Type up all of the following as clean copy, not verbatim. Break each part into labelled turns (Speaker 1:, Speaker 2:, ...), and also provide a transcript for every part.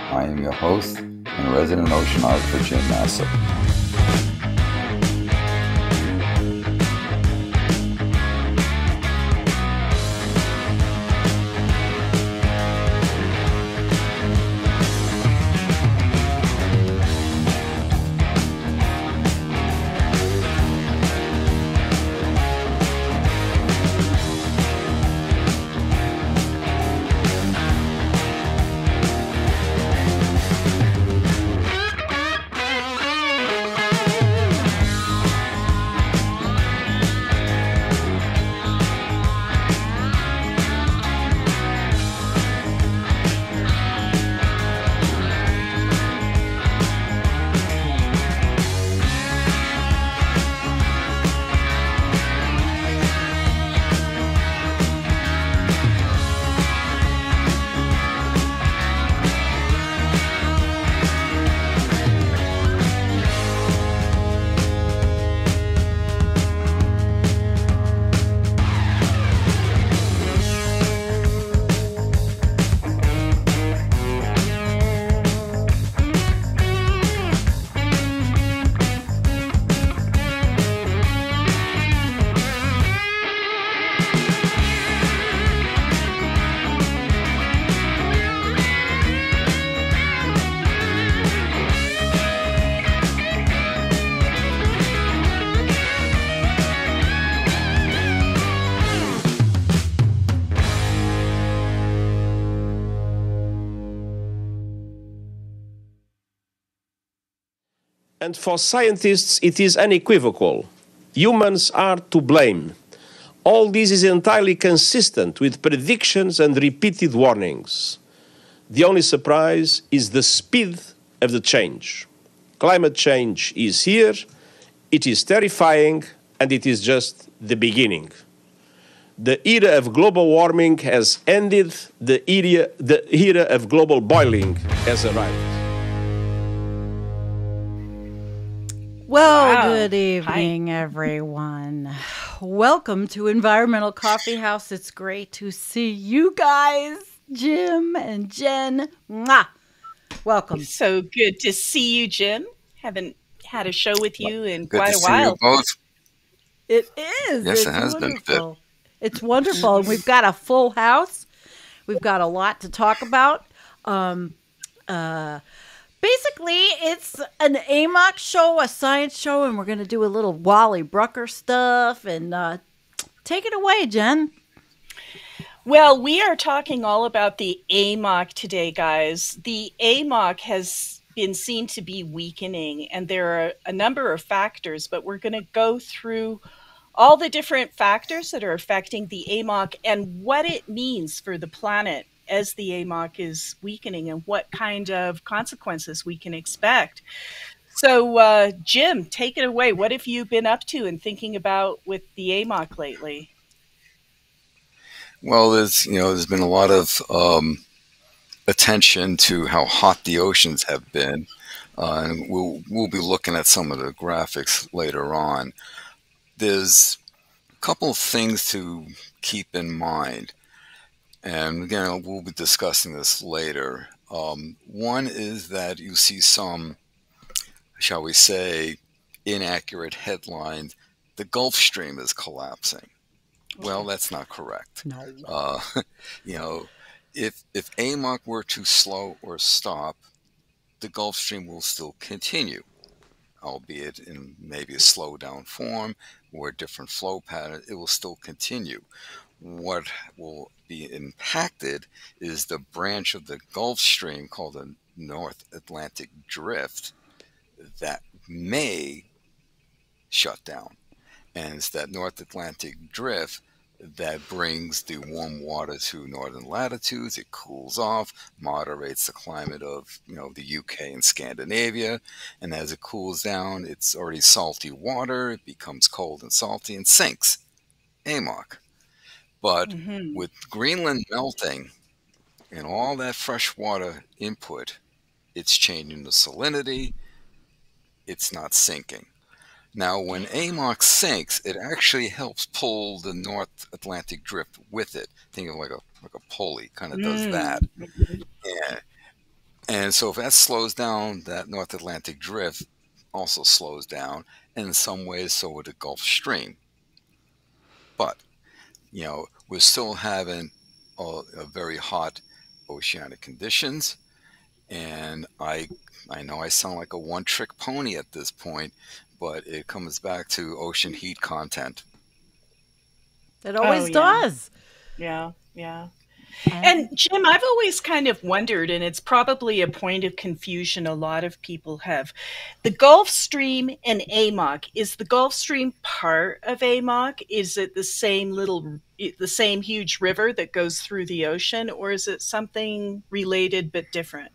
Speaker 1: I am your host and resident oceanographer Jim Massa.
Speaker 2: And for scientists, it is unequivocal. Humans are to blame. All this is entirely consistent with predictions and repeated warnings. The only surprise is the speed of the change. Climate change is here, it is terrifying, and it is just the beginning. The era of global warming has ended, the era of global boiling has arrived.
Speaker 3: Well,
Speaker 4: Wow.
Speaker 3: good evening, everyone. Welcome to Environmental Coffee House. It's great to see you guys, Jim and Jen. Mwah! Welcome.
Speaker 4: So good to see you, Jim. Haven't had a show with you in
Speaker 1: Good
Speaker 4: quite
Speaker 1: to
Speaker 4: a
Speaker 1: see
Speaker 4: while.
Speaker 1: you both.
Speaker 3: It is.
Speaker 1: Yes,
Speaker 3: It's
Speaker 1: it has been a bit.
Speaker 3: wonderful. It's wonderful. And we've got a full house. We've got a lot to talk about. Basically, it's an AMOC show, a science show, and we're going to do a little Wally Broecker stuff. And take it away, Jen.
Speaker 4: Well, we are talking all about the AMOC today, guys. The AMOC has been seen to be weakening, and there are a number of factors, but we're going to go through all the different factors that are affecting the AMOC and what it means for the planet as the AMOC is weakening and what kind of consequences we can expect. So, Jim, take it away. What have you been up to and thinking about with the AMOC lately?
Speaker 1: Well, there's been a lot of attention to how hot the oceans have been, and we'll be looking at some of the graphics later on. There's a couple of things to keep in mind. And again, we'll be discussing this later. One is that you see some, shall we say, inaccurate headlines. The Gulf Stream is collapsing. Well, that's not correct.
Speaker 3: No.
Speaker 1: If AMOC were to slow or stop, the Gulf Stream will still continue, albeit in maybe a slow down form or a different flow pattern. It will still continue. What will be impacted is the branch of the Gulf Stream called the North Atlantic Drift that may shut down. And it's that North Atlantic Drift that brings the warm water to northern latitudes. It cools off, moderates the climate of the UK and Scandinavia, and as it cools down, it's already salty water. It becomes cold and salty and sinks. AMOC. But with Greenland melting and all that fresh water input, it's changing the salinity. It's not sinking. Now, when AMOC sinks, it actually helps pull the North Atlantic Drift with it. Think of like a pulley, kind of does that. Yeah. And so if that slows down, that North Atlantic drift also slows down, and in some ways, so would the Gulf Stream. But, we're still having a very hot oceanic conditions, and I know I sound like a one-trick pony at this point, but it comes back to ocean heat content.
Speaker 3: It
Speaker 4: Oh,
Speaker 3: always
Speaker 4: yeah.
Speaker 3: does.
Speaker 4: Yeah. Yeah.
Speaker 3: And
Speaker 4: And Jim, I've always kind of wondered, and it's probably a point of confusion a lot of people have. The Gulf Stream and AMOC, is the Gulf Stream part of AMOC? Is it the same huge river that goes through the ocean, or is it something related but different?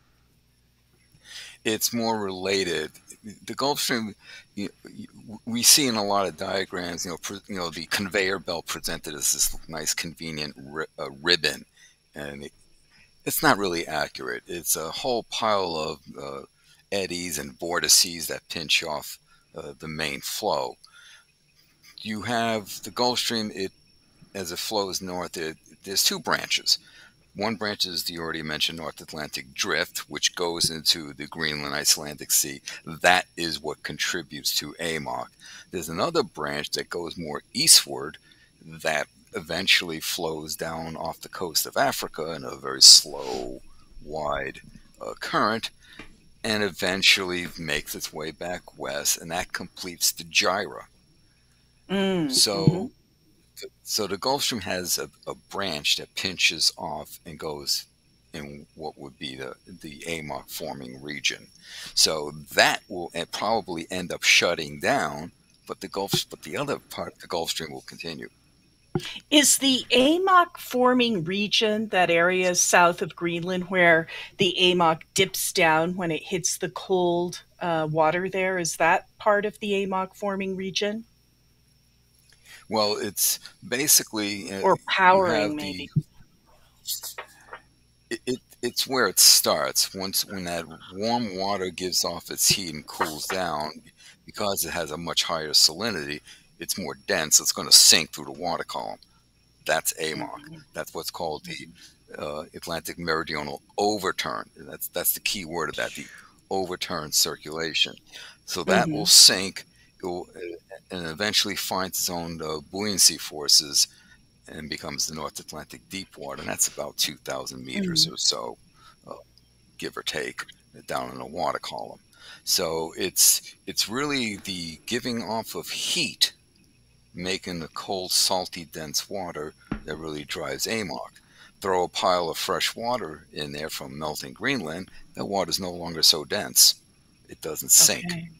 Speaker 1: It's more related. The Gulf Stream, we see in a lot of diagrams, the conveyor belt presented as this nice, convenient ribbon, and it's not really accurate. It's a whole pile of eddies and vortices that pinch off the main flow. You have the Gulf Stream. As it flows north, there's two branches. One branch is the already mentioned North Atlantic Drift, which goes into the Greenland Icelandic Sea. That is what contributes to AMOC. There's another branch that goes more eastward that eventually flows down off the coast of Africa in a very slow, wide current, and eventually makes its way back west, and that completes the gyra.
Speaker 4: Mm-hmm.
Speaker 1: So the Gulf Stream has a branch that pinches off and goes in what would be the AMOC forming region. So that will probably end up shutting down, but the other part, the Gulf Stream, will continue.
Speaker 4: Is the AMOC forming region that area south of Greenland where the AMOC dips down when it hits the cold water there? Is that part of the AMOC forming region?
Speaker 1: Well, it's basically
Speaker 4: Or
Speaker 1: you
Speaker 4: powering,
Speaker 1: have
Speaker 4: maybe?
Speaker 1: it's where it starts. When that warm water gives off its heat and cools down, because it has a much higher salinity, it's more dense. It's going to sink through the water column. That's AMOC.
Speaker 4: Mhm.
Speaker 1: That's what's called the Atlantic meridional overturn. That's the key word of that, the overturn circulation. So that will
Speaker 4: Mhm.
Speaker 1: sink, and eventually finds its own buoyancy forces and becomes the North Atlantic deep water, and that's about 2,000 meters
Speaker 4: Mhm.
Speaker 1: or so, uh, give or take, down in the water column. So it's really the giving off of heat, making the cold, salty, dense water that really drives AMOC. Throw a pile of fresh water in there from melting Greenland, that water is no longer so dense. It doesn't sink.
Speaker 4: Okay.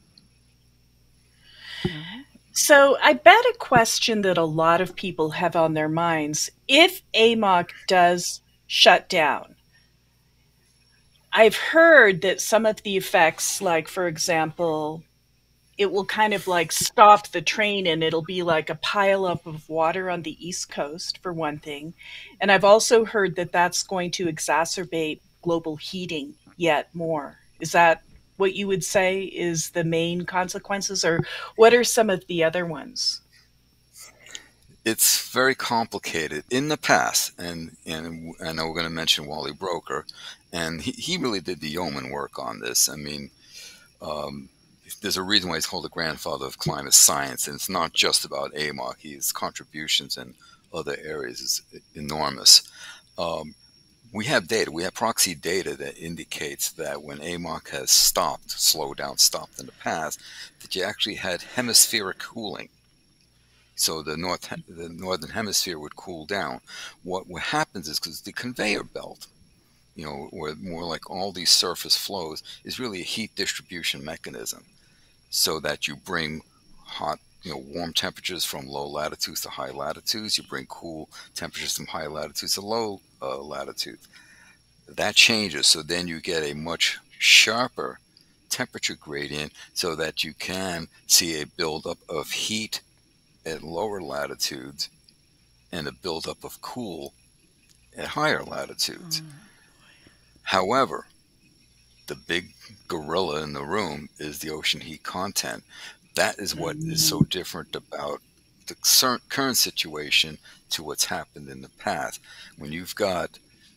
Speaker 4: So I bet a question that a lot of people have on their minds, if AMOC does shut down, I've heard that some of the effects, like for example, it will kind of like stop the train and it'll be like a pile up of water on the East Coast, for one thing. And I've also heard that that's going to exacerbate global heating yet more. Is that what you would say is the main consequences, or what are some of the other ones?
Speaker 1: It's very complicated in the past, and I know we're going to mention Wally Broecker, and he really did the yeoman work on this. I mean, um, there's a reason why he's called the grandfather of climate science, and it's not just about AMOC. His contributions in other areas is enormous. Um, we have data, we have proxy data that indicates that when AMOC has slowed down, stopped in the past, that you actually had hemispheric cooling. So the northern hemisphere would cool down. What happens is, because the conveyor belt, or more like all these surface flows, is really a heat distribution mechanism, so that you bring hot, warm temperatures from low latitudes to high latitudes. You bring cool temperatures from high latitudes to low latitudes. That changes, so then you get a much sharper temperature gradient, so that you can see a buildup of heat at lower latitudes and a buildup of cool at higher latitudes. However, the big gorilla in the room is the ocean heat content. That is what is so
Speaker 4: Mm.
Speaker 1: different about the current situation to what's happened in the past. When you've got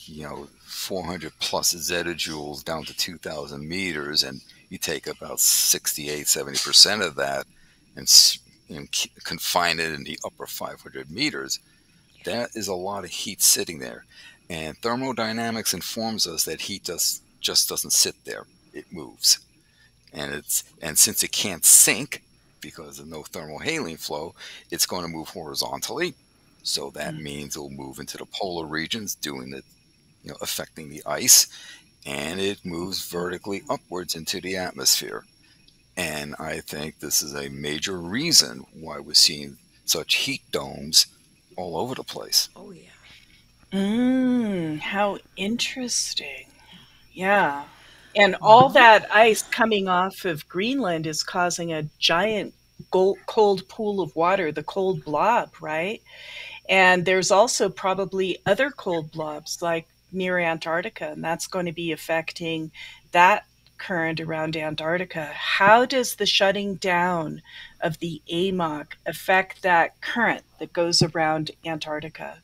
Speaker 1: 400 plus zettajoules down to 2,000 meters, and you take about 70% of that and confine it in the upper 500 meters, that is a lot of heat sitting there. And thermodynamics informs us that heat just doesn't sit there. It moves. And since it can't sink because of no thermohaline flow, it's going to move horizontally. So that means it'll move into the polar regions, affecting the ice, and it moves vertically upwards into the atmosphere. And I think this is a major reason why we're seeing such heat domes all over the place.
Speaker 3: Oh, yeah.
Speaker 4: How interesting. Yeah. And all that ice coming off of Greenland is causing a giant cold pool of water, the cold blob, right? And there's also probably other cold blobs like near Antarctica, and that's going to be affecting that current around Antarctica. How does the shutting down of the AMOC affect that current that goes around Antarctica?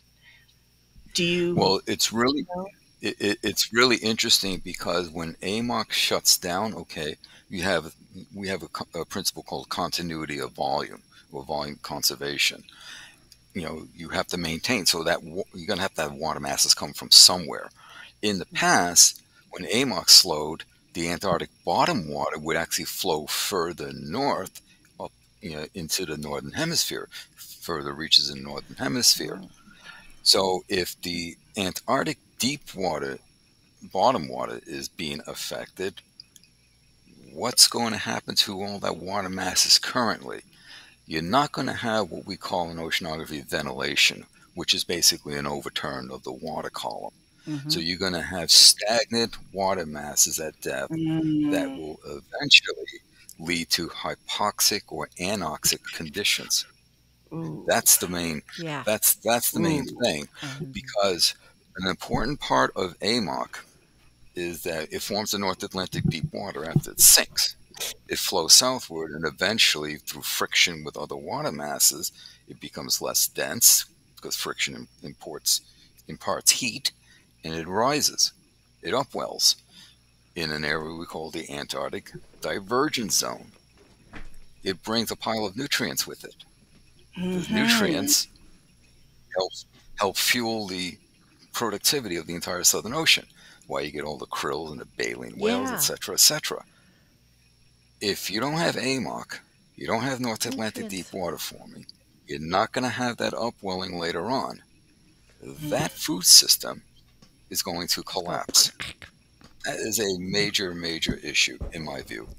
Speaker 1: Well, it's really it's really interesting because when AMOC shuts down, we have a principle called continuity of volume, or volume conservation. You have to maintain, so that you're going to have water masses come from somewhere. In the past, when AMOC slowed, the Antarctic bottom water would actually flow further north up into the northern hemisphere, further reaches in the northern hemisphere. So if the Antarctic deep water, bottom water, is being affected, what's going to happen to all that water masses currently? You're not going to have what we call in oceanography ventilation, which is basically an overturn of the water column. So you're going to have stagnant water masses at depth that will eventually lead to hypoxic or anoxic conditions. That's the main.
Speaker 3: Yeah.
Speaker 1: That's the main thing, because an important part of AMOC is that it forms the North Atlantic deep water after it sinks. It flows southward, and eventually, through friction with other water masses, it becomes less dense because friction imparts heat, and it rises. It upwells in an area we call the Antarctic divergence zone. It brings a pile of nutrients with it. Those nutrients help fuel the productivity of the entire Southern Ocean, why you get all the krill and the baleen whales, etc., etc. If you don't have AMOC, you don't have North Atlantic deep water forming, you're not going to have that upwelling later on. That food system is going to collapse. That is a major, major issue, in my view.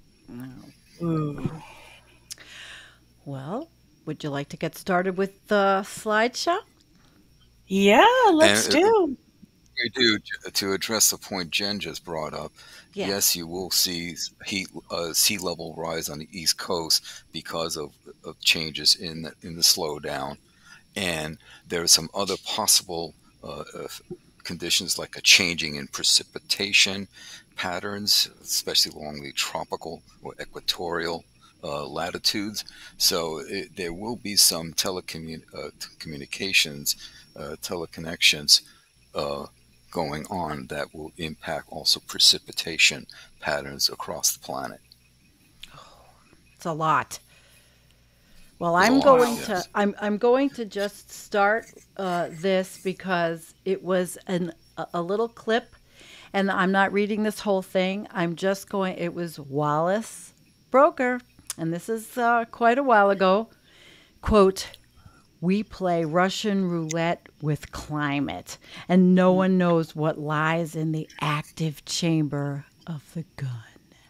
Speaker 3: Well, would you like to get started with the slideshow?
Speaker 4: Yeah, let's do.
Speaker 1: We do. To address the point Jen just brought up, yes, you will see sea level rise on the East Coast because of changes in the slowdown, and there are some other possible conditions like a changing in precipitation patterns, especially along the tropical or equatorial latitudes. So there will be some telecommunications, teleconnections going on that will impact also precipitation patterns across the planet.
Speaker 3: It's a lot. Well, I'm going to just start this because it was a little clip, and I'm not reading this whole thing. I'm just going. It was Wally Broecker, and this is quite a while ago. Quote: "We play Russian roulette with climate, and no one knows what lies in the active chamber of the gun.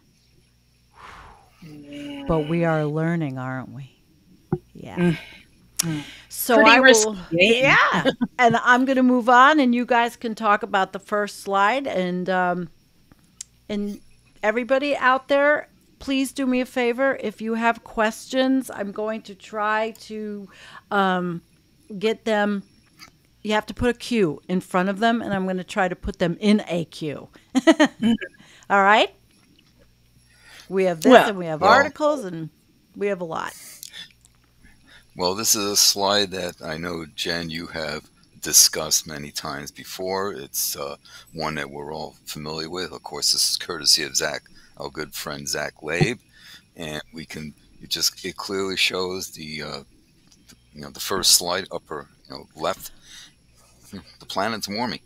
Speaker 3: But we are learning, aren't we?" Yeah. So
Speaker 4: Pretty
Speaker 3: I
Speaker 4: risky
Speaker 3: will.
Speaker 4: game.
Speaker 3: Yeah. And I'm going to move on, and you guys can talk about the first slide. And everybody out there, please do me a favor. If you have questions, I'm going to try to get them. You have to put a Q in front of them, and I'm going to try to put them in a queue. All right? We have this, and we have articles, and we have a lot.
Speaker 1: Well, this is a slide that I know, Jen, you have discussed many times before. It's one that we're all familiar with. Of course, this is courtesy of Zach, our good friend Zach Labe, and it clearly shows the the first slide, upper left. The planet's warming.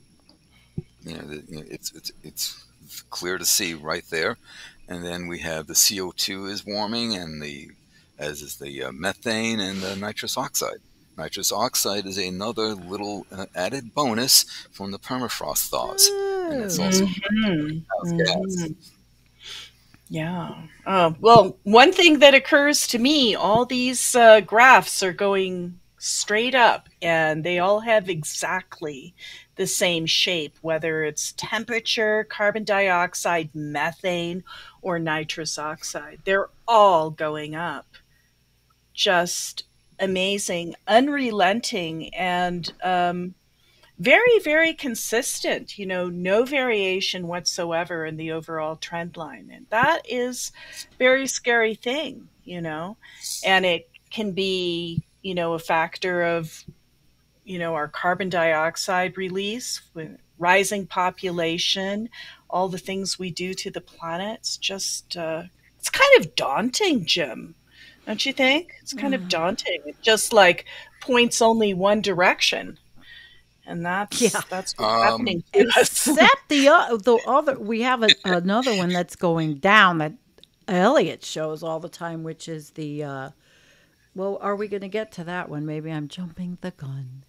Speaker 1: It's clear to see right there, and then we have the CO2 is warming, and as is the methane and the nitrous oxide. Nitrous oxide is another little added bonus from the permafrost thaws, and it's also greenhouse gas.
Speaker 4: Yeah. Well, one thing that occurs to me, all these graphs are going straight up, and they all have exactly the same shape, whether it's temperature, carbon dioxide, methane, or nitrous oxide. They're all going up. Just amazing, unrelenting, and very, very consistent, no variation whatsoever in the overall trend line. And that is a very scary thing, and it can be, a factor of, our carbon dioxide release, rising population, all the things we do to the planet. It's just, it's kind of daunting, Jim. Don't you think? It's kind of daunting. It just like points only one direction. And that's what's happening to us.
Speaker 3: Except the other, we have another one that's going down that Elliot shows all the time, which is the, well, are we going to get to that one? Maybe I'm jumping the gun.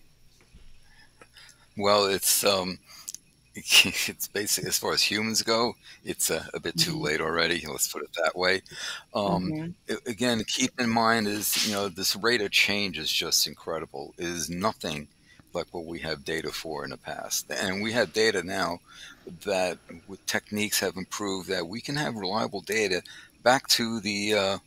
Speaker 1: Well, it's basically, as far as humans go, it's a bit too late already. Let's put it that way. Again, keep in mind is, this rate of change is just incredible. It is nothing like what we have data for in the past. And we have data now that with techniques have improved that we can have reliable data back to the,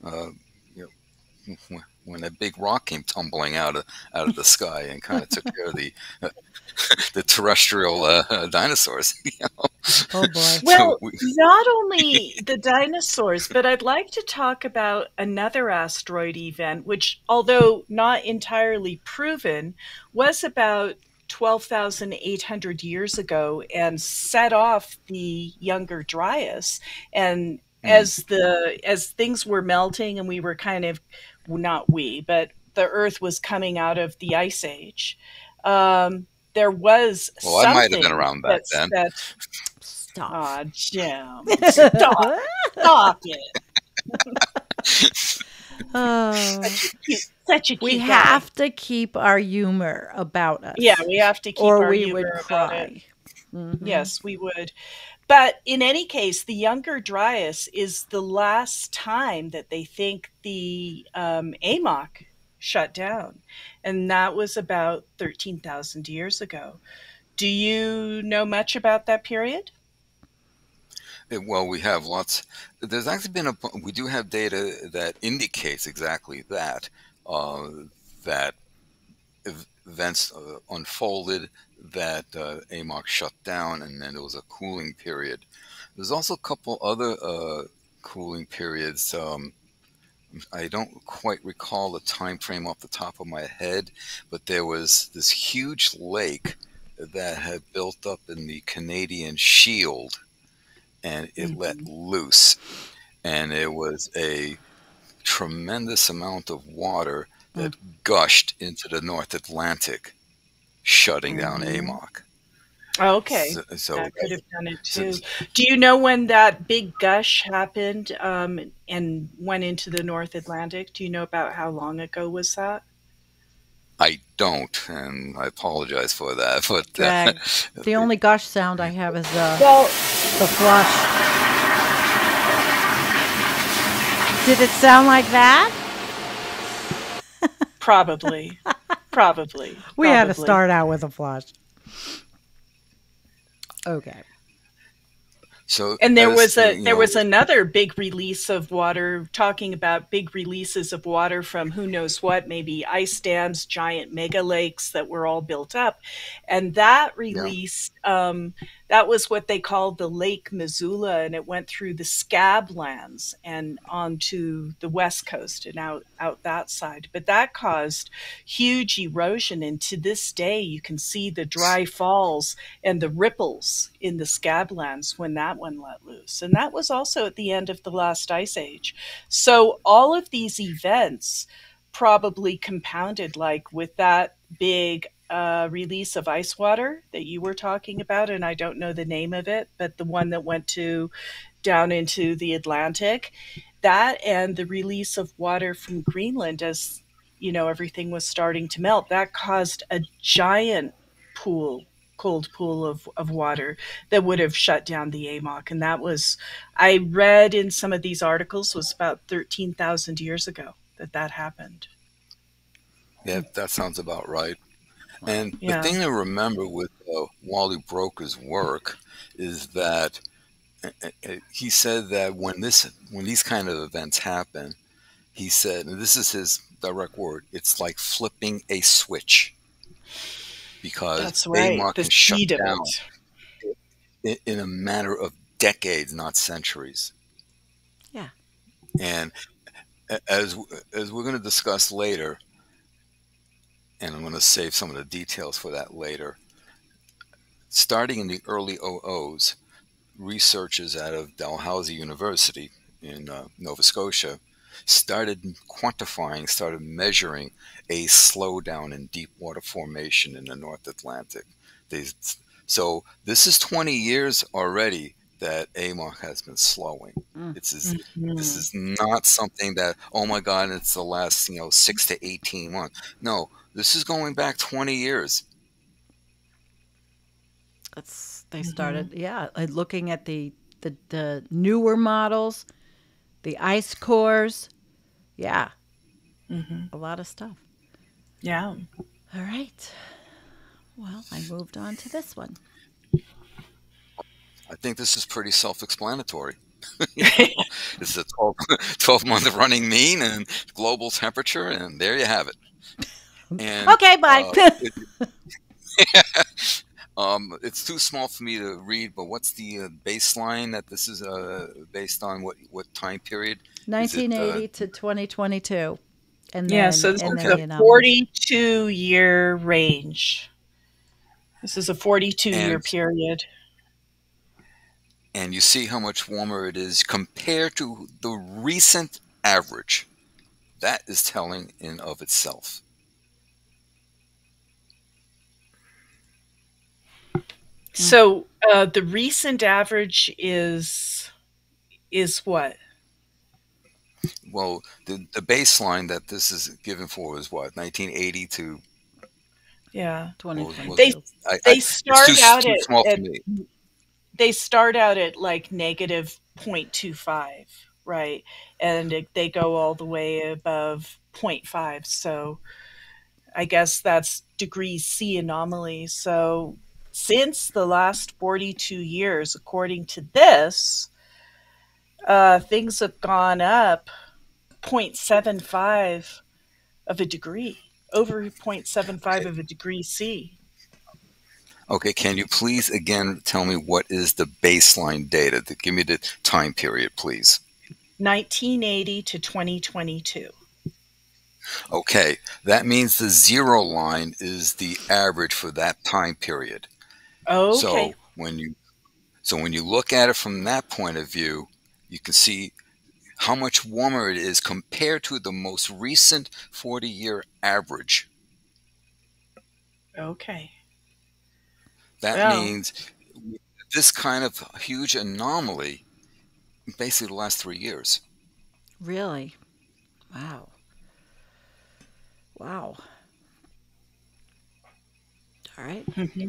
Speaker 1: when a big rock came tumbling out of the sky and kind of took care of the terrestrial dinosaurs.
Speaker 3: Oh boy!
Speaker 4: Well, not only the dinosaurs, but I'd like to talk about another asteroid event, which, although not entirely proven, was about 12,800 years ago and set off the Younger Dryas. And as things were melting and we were kind of, not we, but the Earth was coming out of the Ice Age, there was something.
Speaker 1: I might have been around back then.
Speaker 3: Stop.
Speaker 4: Aw, Jim. Stop it. Such a cute
Speaker 3: we
Speaker 4: guy.
Speaker 3: have to keep our humor about us.
Speaker 4: Yeah, we have to keep
Speaker 3: or
Speaker 4: our
Speaker 3: we
Speaker 4: humor
Speaker 3: would
Speaker 4: about
Speaker 3: cry.
Speaker 4: it. Yes, we would. But in any case, the Younger Dryas is the last time that they think the AMOC shut down. And that was about 13,000 years ago. Do you know much about that period?
Speaker 1: Well, we have lots. There's actually we do have data that indicates exactly that, that events unfolded, that AMOC shut down, and then there was a cooling period. There's also a couple other cooling periods. I don't quite recall the time frame off the top of my head, but there was this huge lake that had built up in the Canadian Shield, and it let loose, and it was a tremendous amount of water that gushed into the North Atlantic, shutting down AMOC.
Speaker 4: Okay,
Speaker 1: so
Speaker 4: that could have done it too. Do you know when that big gush happened and went into the North Atlantic? Do you know about how long ago was that?
Speaker 1: I don't, and I apologize for that. But
Speaker 3: the only gush sound I have is the flush. Did it sound like that?
Speaker 4: Probably.
Speaker 3: We had to start out with a flush. Okay.
Speaker 1: So
Speaker 4: And there
Speaker 1: as
Speaker 4: was another big release of water, talking about big releases of water from who knows what, maybe ice dams, giant mega lakes that were all built up. And that
Speaker 1: yeah,
Speaker 4: release, that was what they called the Lake Missoula, and it went through the Scablands and onto the west coast and out that side. But that caused huge erosion, and to this day you can see the dry falls and the ripples in the Scablands when that one let loose. And that was also at the end of the last ice age. So all of these events probably compounded, like with that big release of ice water that you were talking about, and I don't know the name of it, but the one that went down into the Atlantic, that and the release of water from Greenland as everything was starting to melt, that caused a giant cold pool of water that would have shut down the AMOC. And that was, I read in some of these articles, was about 13,000 years ago that happened.
Speaker 1: yeah, that sounds about right. And the
Speaker 4: Yeah.
Speaker 1: thing to remember with Wally Broecker's work is that he said that when these kind of events happen, he said, and this is his direct word, it's like flipping a switch, because
Speaker 4: That's right.
Speaker 1: AMOC
Speaker 4: The
Speaker 1: can shut
Speaker 4: speed of
Speaker 1: down
Speaker 4: it.
Speaker 1: in a matter of decades, not centuries.
Speaker 3: Yeah.
Speaker 1: And as we're going to discuss later, and I'm going to save some of the details for that later, starting in the early OOs, researchers out of Dalhousie University in Nova Scotia started quantifying, started measuring a slowdown in deep water formation in the North Atlantic. So this is 20 years already that AMOC has been slowing. This is not something that, oh my God, it's the last 6 to 18 months. No, this is going back 20 years.
Speaker 3: They started, looking at the newer models, the ice cores, a lot of stuff.
Speaker 4: Yeah.
Speaker 3: All right. Well, I moved on to this one.
Speaker 1: I think this is pretty self-explanatory. It's a 12-month running mean and global temperature, and there you have it. And,
Speaker 3: okay, bye.
Speaker 1: It's too small for me to read, but what's the baseline that this is based on? What time period?
Speaker 3: 1980 to 2022. And
Speaker 4: yeah,
Speaker 3: then,
Speaker 4: so this
Speaker 3: and
Speaker 4: is
Speaker 3: then,
Speaker 4: a 42-year range. This is a 42-year period.
Speaker 1: And you see how much warmer it is compared to the recent average. That is telling in of itself.
Speaker 4: So the recent average is what?
Speaker 1: Well, the baseline that this is given for is what, 1980 to
Speaker 3: 2022.
Speaker 4: They start out
Speaker 1: too small for me.
Speaker 4: They start out at like negative 0.25, right? And they go all the way above 0.5. So I guess that's degrees C anomaly. So since the last 42 years, according to this, things have gone up 0.75 of a degree, over 0.75 of a degree C.
Speaker 1: Okay, can you please again tell me what is the baseline data? Give me the time period, please.
Speaker 4: 1980 to 2022.
Speaker 1: Okay, that means the zero line is the average for that time period.
Speaker 4: Okay.
Speaker 1: So when you look at it from that point of view, you can see how much warmer it is compared to the most recent 40-year average.
Speaker 4: Okay.
Speaker 1: That means this kind of huge anomaly, basically the last 3 years.
Speaker 3: Really? Wow. Wow. All right.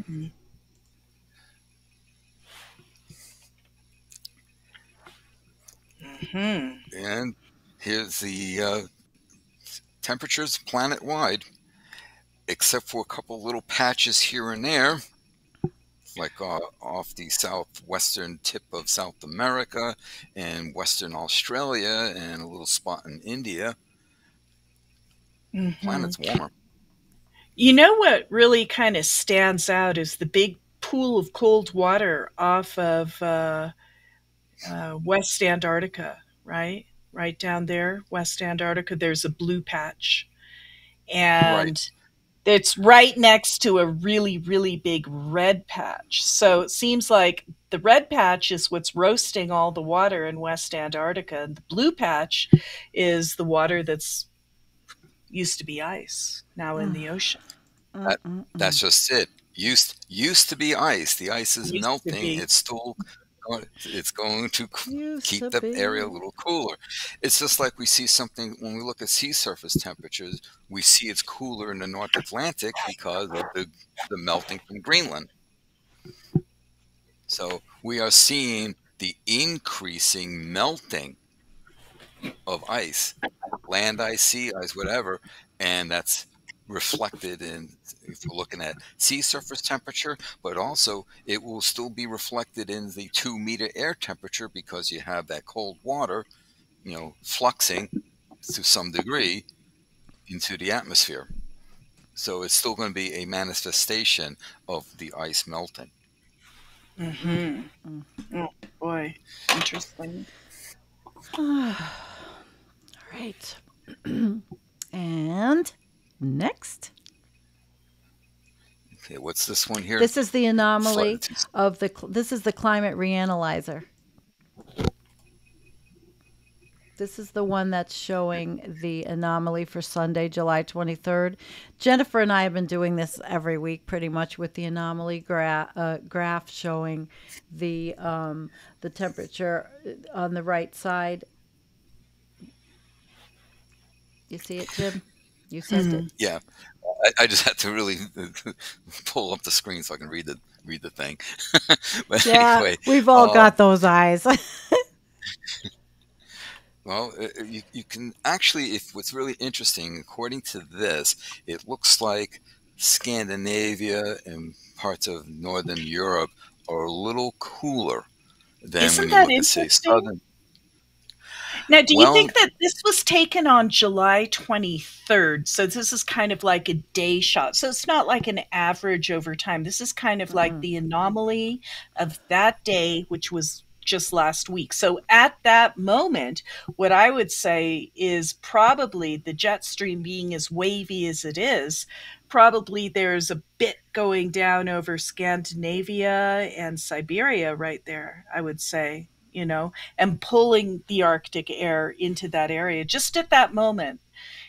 Speaker 1: And here's the temperatures planet-wide, except for a couple little patches here and there, like off the southwestern tip of South America and Western Australia and a little spot in India. Planet's warmer.
Speaker 4: You know what really kind of stands out is the big pool of cold water off of West Antarctica, right? Right down there, West Antarctica, there's a blue patch. And
Speaker 1: Right.
Speaker 4: it's right next to a really, really big red patch. So it seems like the red patch is what's roasting all the water in West Antarctica. And the blue patch is the water that's used to be ice, now in the ocean.
Speaker 1: That's just it. Used to be ice. The ice is
Speaker 4: Used to
Speaker 1: melting.
Speaker 4: be.
Speaker 1: It's still it's going to
Speaker 3: Used
Speaker 1: keep
Speaker 3: to
Speaker 1: the
Speaker 3: be.
Speaker 1: area a little cooler. It's just like we see something when we look at sea surface temperatures. We see it's cooler in the North Atlantic because of the melting from Greenland. So we are seeing the increasing melting of ice, land ice, sea ice, whatever, and that's reflected in, if we're looking at sea surface temperature, but also it will still be reflected in the 2-meter air temperature because you have that cold water, fluxing to some degree into the atmosphere. So it's still going to be a manifestation of the ice melting.
Speaker 4: Oh boy, interesting.
Speaker 3: All right. And next.
Speaker 1: Okay, what's this one here?
Speaker 3: This is the anomaly of this is the climate reanalyzer. This is the one that's showing the anomaly for Sunday, July 23rd. Jennifer and I have been doing this every week pretty much with the anomaly graph showing the temperature on the right side. You see it, Jim? You sent it.
Speaker 1: Yeah, I just had to really pull up the screen so I can read the thing. But
Speaker 3: Yeah,
Speaker 1: anyway,
Speaker 3: we've all got those eyes.
Speaker 1: well, you can actually, if what's really interesting, according to this, it looks like Scandinavia and parts of Northern Europe are a little cooler than
Speaker 4: Isn't
Speaker 1: when you
Speaker 4: that
Speaker 1: look at, say,
Speaker 4: interesting?
Speaker 1: southern.
Speaker 4: Now, do you
Speaker 1: Well,
Speaker 4: think that this was taken on July 23rd? So this is kind of like a day shot. So it's not like an average over time. This is kind of like the anomaly of that day, which was just last week. So at that moment, what I would say is probably the jet stream being as wavy as it is, probably there's a bit going down over Scandinavia and Siberia right there, I would say, and pulling the Arctic air into that area just at that moment,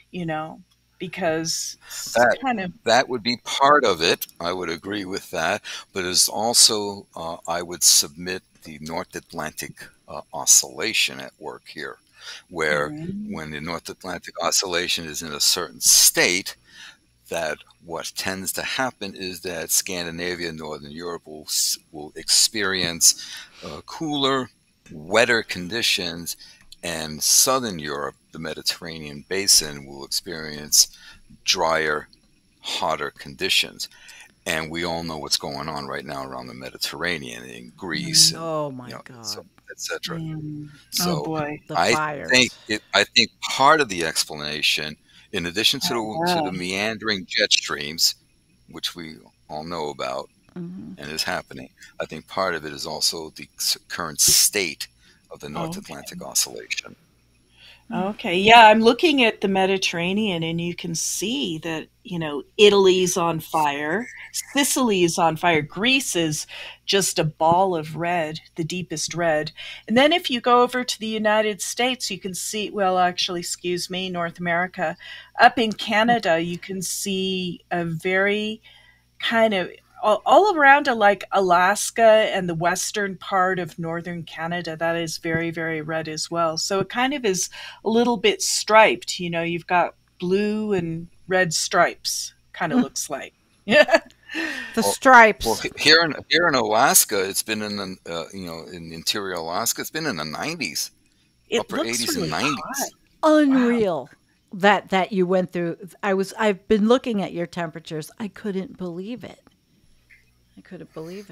Speaker 4: because it's kind of.
Speaker 1: that would be part of it. I would agree with that. But it's also, I would submit the North Atlantic oscillation at work here, where when the North Atlantic oscillation is in a certain state, that what tends to happen is that Scandinavia and Northern Europe will experience cooler, wetter conditions, and Southern Europe, the Mediterranean basin, will experience drier, hotter conditions. And we all know what's going on right now around the Mediterranean, in Greece, and
Speaker 3: Oh my God.
Speaker 1: etc.
Speaker 4: Oh
Speaker 1: So
Speaker 4: boy.
Speaker 3: The
Speaker 1: I
Speaker 3: fires.
Speaker 1: I think part of the explanation, in addition to
Speaker 4: Yeah.
Speaker 1: the meandering jet streams, which we all know about and is happening, I think part of it is also the current state of the North Atlantic oscillation.
Speaker 4: Okay. Yeah, I'm looking at the Mediterranean and you can see that, Italy's on fire, Sicily's on fire, Greece is just a ball of red, the deepest red. And then if you go over to the United States, you can see, well, actually, excuse me, North America, up in Canada, you can see a very kind of all around like Alaska and the western part of northern Canada, that is very, very red as well. So it kind of is a little bit striped. You've got blue and red stripes, kind of looks like. Yeah.
Speaker 3: The
Speaker 1: Well,
Speaker 3: stripes.
Speaker 1: here in Alaska, it's been in the in interior Alaska, it's been in the 90s,
Speaker 4: It
Speaker 1: upper
Speaker 4: looks
Speaker 1: 80s
Speaker 4: really
Speaker 1: and 90s.
Speaker 4: hot.
Speaker 3: Unreal that you went through. I've been looking at your temperatures. I couldn't believe it.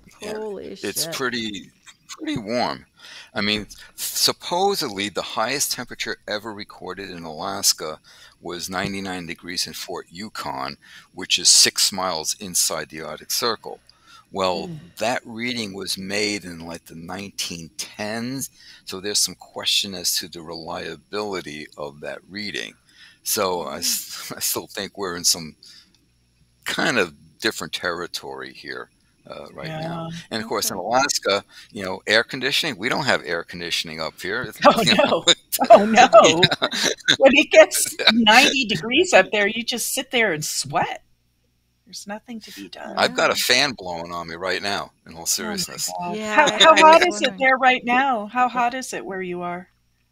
Speaker 3: Holy
Speaker 1: It's
Speaker 3: shit.
Speaker 1: pretty warm. I mean, supposedly the highest temperature ever recorded in Alaska was 99 degrees in Fort Yukon, which is 6 miles inside the Arctic Circle. Well, that reading was made in like the 1910s, so there's some question as to the reliability of that reading. So I still think we're in some kind of different territory here right now. And of course, in Alaska, air conditioning, we don't have air conditioning up here.
Speaker 4: Oh, no. Oh, no. When it gets 90 degrees up there, you just sit there and sweat. There's nothing to be done.
Speaker 1: I've got a fan blowing on me right now, in all seriousness.
Speaker 4: Oh,
Speaker 3: Yeah.
Speaker 4: how hot is it there right now? How hot is it where you are?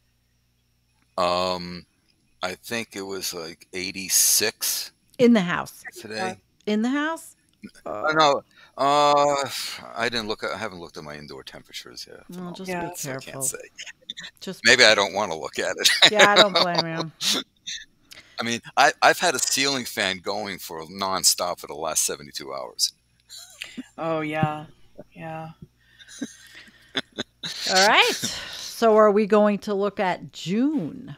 Speaker 1: I think it was like 86
Speaker 3: In the house.
Speaker 1: today.
Speaker 3: In the house?
Speaker 1: No, I haven't looked at my indoor temperatures yet.
Speaker 3: Well, just
Speaker 4: Yeah.
Speaker 3: be
Speaker 1: So I
Speaker 3: careful.
Speaker 1: can't say.
Speaker 3: Just
Speaker 1: Maybe I don't want to look at it.
Speaker 3: Yeah, I don't blame you.
Speaker 1: I mean, I've had a ceiling fan going for nonstop for the last 72 hours.
Speaker 4: Oh, yeah. Yeah.
Speaker 3: All right. So are we going to look at June?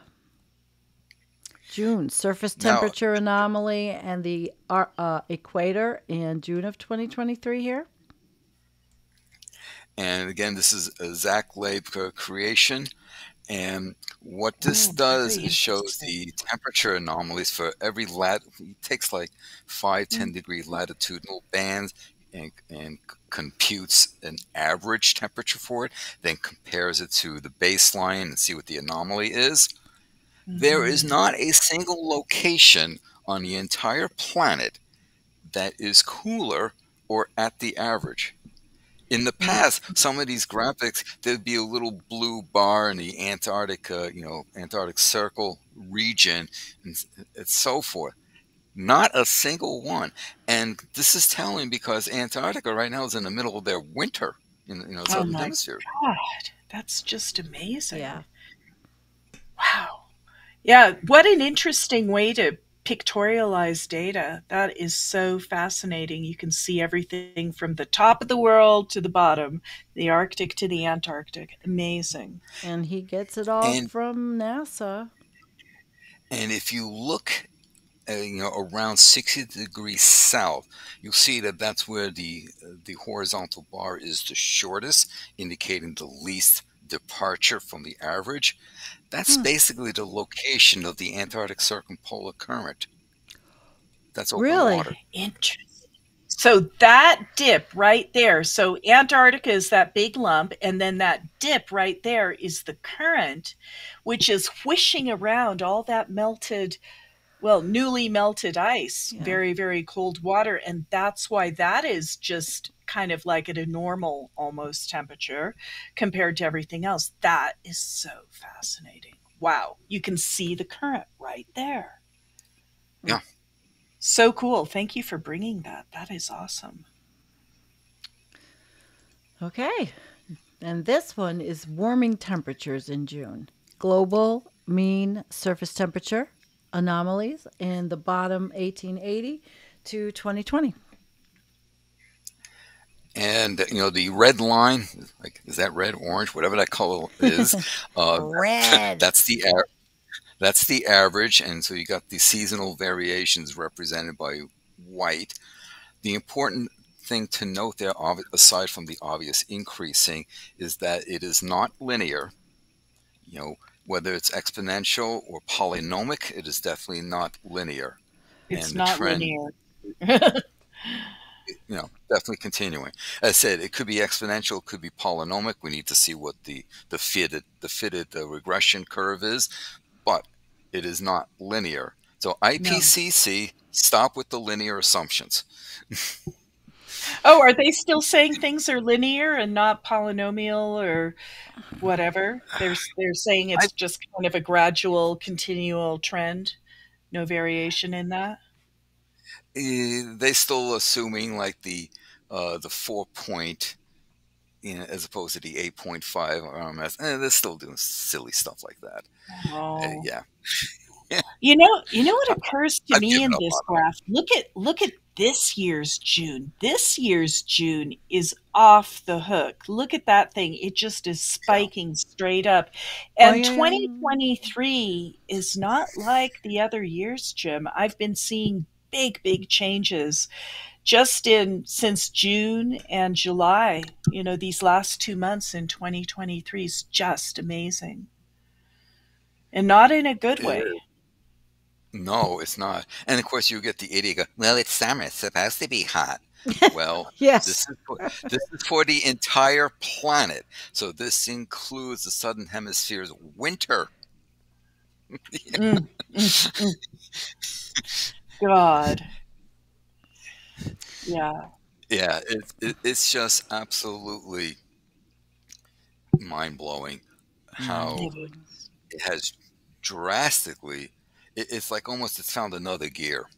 Speaker 3: June, surface temperature anomaly and the equator in June of 2023 here.
Speaker 1: And again, this is a Zach Leib creation. And what this does is shows the temperature anomalies for every it takes like 5-10 degree latitudinal bands and computes an average temperature for it, then compares it to the baseline and see what the anomaly is. There is not a single location on the entire planet that is cooler or at the average. In the past, some of these graphics, there'd be a little blue bar in the Antarctic, Antarctic Circle region, and so forth. Not a single one. And this is telling because Antarctica right now is in the middle of their winter in the southern hemisphere.
Speaker 4: God, that's just amazing.
Speaker 3: Yeah.
Speaker 4: Wow. Yeah, what an interesting way to pictorialize data. That is so fascinating. You can see everything from the top of the world to the bottom, the Arctic to the Antarctic. Amazing.
Speaker 3: And he gets it all from NASA.
Speaker 1: And if you look around 60 degrees south, you'll see that that's where the horizontal bar is the shortest, indicating the least departure from the average. That's basically the location of the Antarctic circumpolar current. That's open water.
Speaker 4: Interesting. So that dip right there, so Antarctica is that big lump, and then that dip right there is the current, which is whooshing around all that newly melted ice, very, very cold water. And that's why that is just kind of like at a normal almost temperature compared to everything else. That is so fascinating. Wow. You can see the current right there.
Speaker 1: Yeah.
Speaker 4: So cool. Thank you for bringing that. That is awesome.
Speaker 3: Okay. And this one is warming temperatures in June. Global mean surface temperature anomalies in the bottom 1880 to 2020.
Speaker 1: And the red line, like, is that red, orange, whatever that color is?
Speaker 3: Red.
Speaker 1: That's the average, and so you got the seasonal variations represented by white. The important thing to note there, aside from the obvious increasing, is that it is not linear. Whether it's exponential or polynomic, it is definitely not linear.
Speaker 4: It's
Speaker 1: and
Speaker 4: not
Speaker 1: trend,
Speaker 4: linear.
Speaker 1: Definitely continuing. As I said, it could be exponential, it could be polynomic. We need to see what the fitted regression curve is, but it is not linear. So IPCC, stop with the linear assumptions.
Speaker 4: Oh, are they still saying things are linear and not polynomial or whatever? They're saying it's just kind of a gradual, continual trend, no variation in that.
Speaker 1: They still assuming like the 4 point, as opposed to the 8.5 RMS. They're still doing silly stuff like that.
Speaker 4: Oh.
Speaker 1: Yeah.
Speaker 4: You know what occurs to me in this graph? Look at this year's June. This year's June is off the hook. Look at that thing. It just is spiking straight up. And 2023 is not like the other years, Jim. I've been seeing big changes just since June and July. You know, these last 2 months in 2023 is just amazing. And not in a good way.
Speaker 1: No, it's not. And of course, you get the idiot go, well, it's summer. It's supposed to be hot. Well,
Speaker 3: Yes.
Speaker 1: this is for the entire planet. So this includes the southern hemisphere's winter.
Speaker 4: God. Yeah.
Speaker 1: Yeah, it's just absolutely mind-blowing how it has drastically, it's like almost it's found another gear.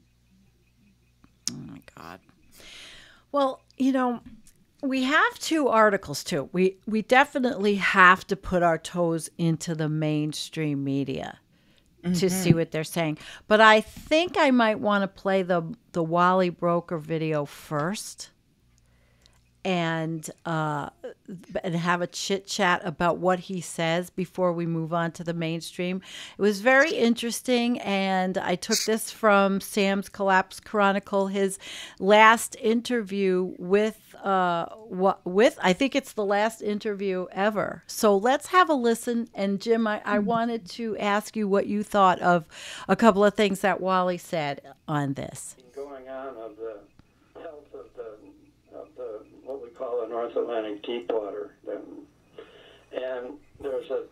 Speaker 3: Oh my God. Well, you know, we have two articles too. We definitely have to put our toes into the mainstream media to see what they're saying. But I think I might want to play the Wally Broecker video first and have a chit chat about what he says before we move on to the mainstream. It was very interesting, and I took this from Sam's Collapse Chronicle, his last interview with I think it's the last interview ever. So let's have a listen. And Jim, I wanted to ask you what you thought of a couple of things that Wally said on this.
Speaker 5: Going on of the health of the what we call the North Atlantic deep water, and there's a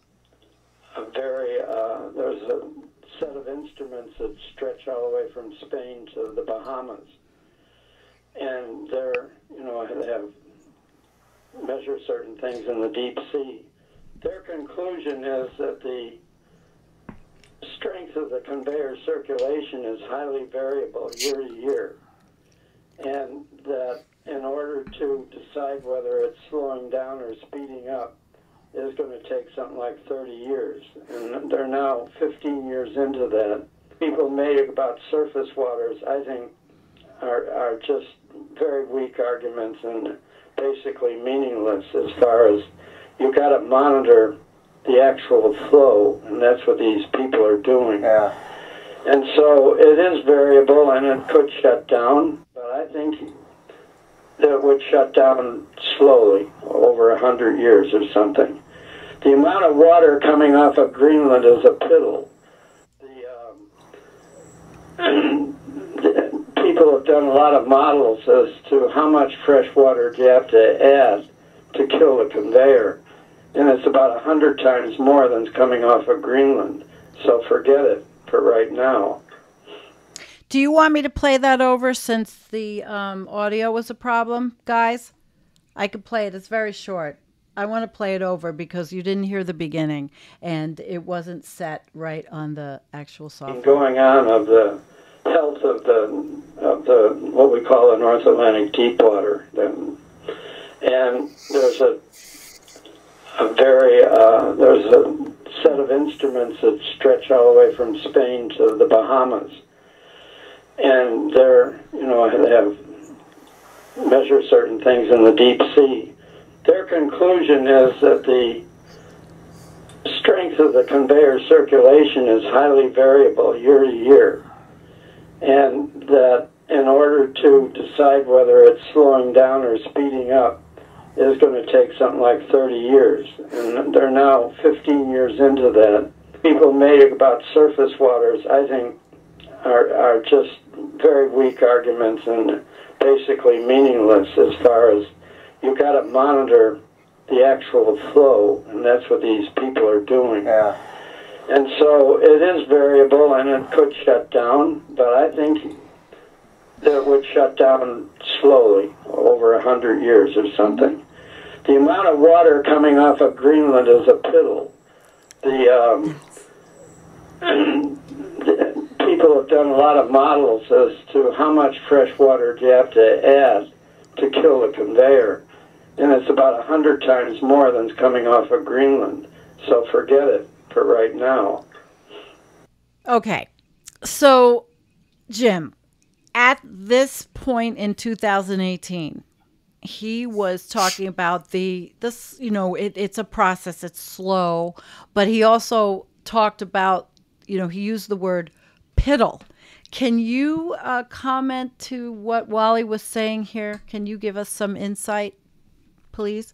Speaker 5: set of instruments that stretch all the way from Spain to the Bahamas, and they have measure certain things in the deep sea. Their conclusion is that the strength of the conveyor circulation is highly variable year to year, and that in order to decide whether it's slowing down or speeding up is going to take something like 30 years. And they're now 15 years into that. People made about surface waters, I think, are just very weak arguments and basically meaningless as far as you've got to monitor the actual flow, and that's what these people are doing.
Speaker 6: Yeah.
Speaker 5: And so it is variable, and it could shut down, but I think that would shut down slowly, over 100 years or something. The amount of water coming off of Greenland is a piddle. People have done a lot of models as to how much fresh water do you have to add to kill a conveyor, and it's about 100 times more than's coming off of Greenland. So forget it for right now.
Speaker 3: Do you want me to play that over since the audio was a problem, guys? I could play it. It's very short. I want to play it over because you didn't hear the beginning and it wasn't set right on the actual software.
Speaker 5: Going on of the health of the what we call the North Atlantic deep water, and there's a set of instruments that stretch all the way from Spain to the Bahamas, and they have measure certain things in the deep sea. Their conclusion is that the strength of the conveyor circulation is highly variable year to year, and that in order to decide whether it's slowing down or speeding up is going to take something like 30 years. And they're now 15 years into that. People made about surface waters, I think, are just very weak arguments and basically meaningless as far as you've got to monitor the actual flow, and that's what these people are doing.
Speaker 6: Yeah.
Speaker 5: And so it is variable, and it could shut down, but I think that it would shut down slowly, over 100 years or something. The amount of water coming off of Greenland is a piddle. People have done a lot of models as to how much fresh water do you have to add to kill a conveyor, and it's about 100 times more than's coming off of Greenland. So forget it for right now.
Speaker 3: Okay, so Jim, at this point in 2018, he was talking about this, it's a process, it's slow, but he also talked about, he used the word piddle. Can you comment to what Wally was saying here? Can you give us some insight, please?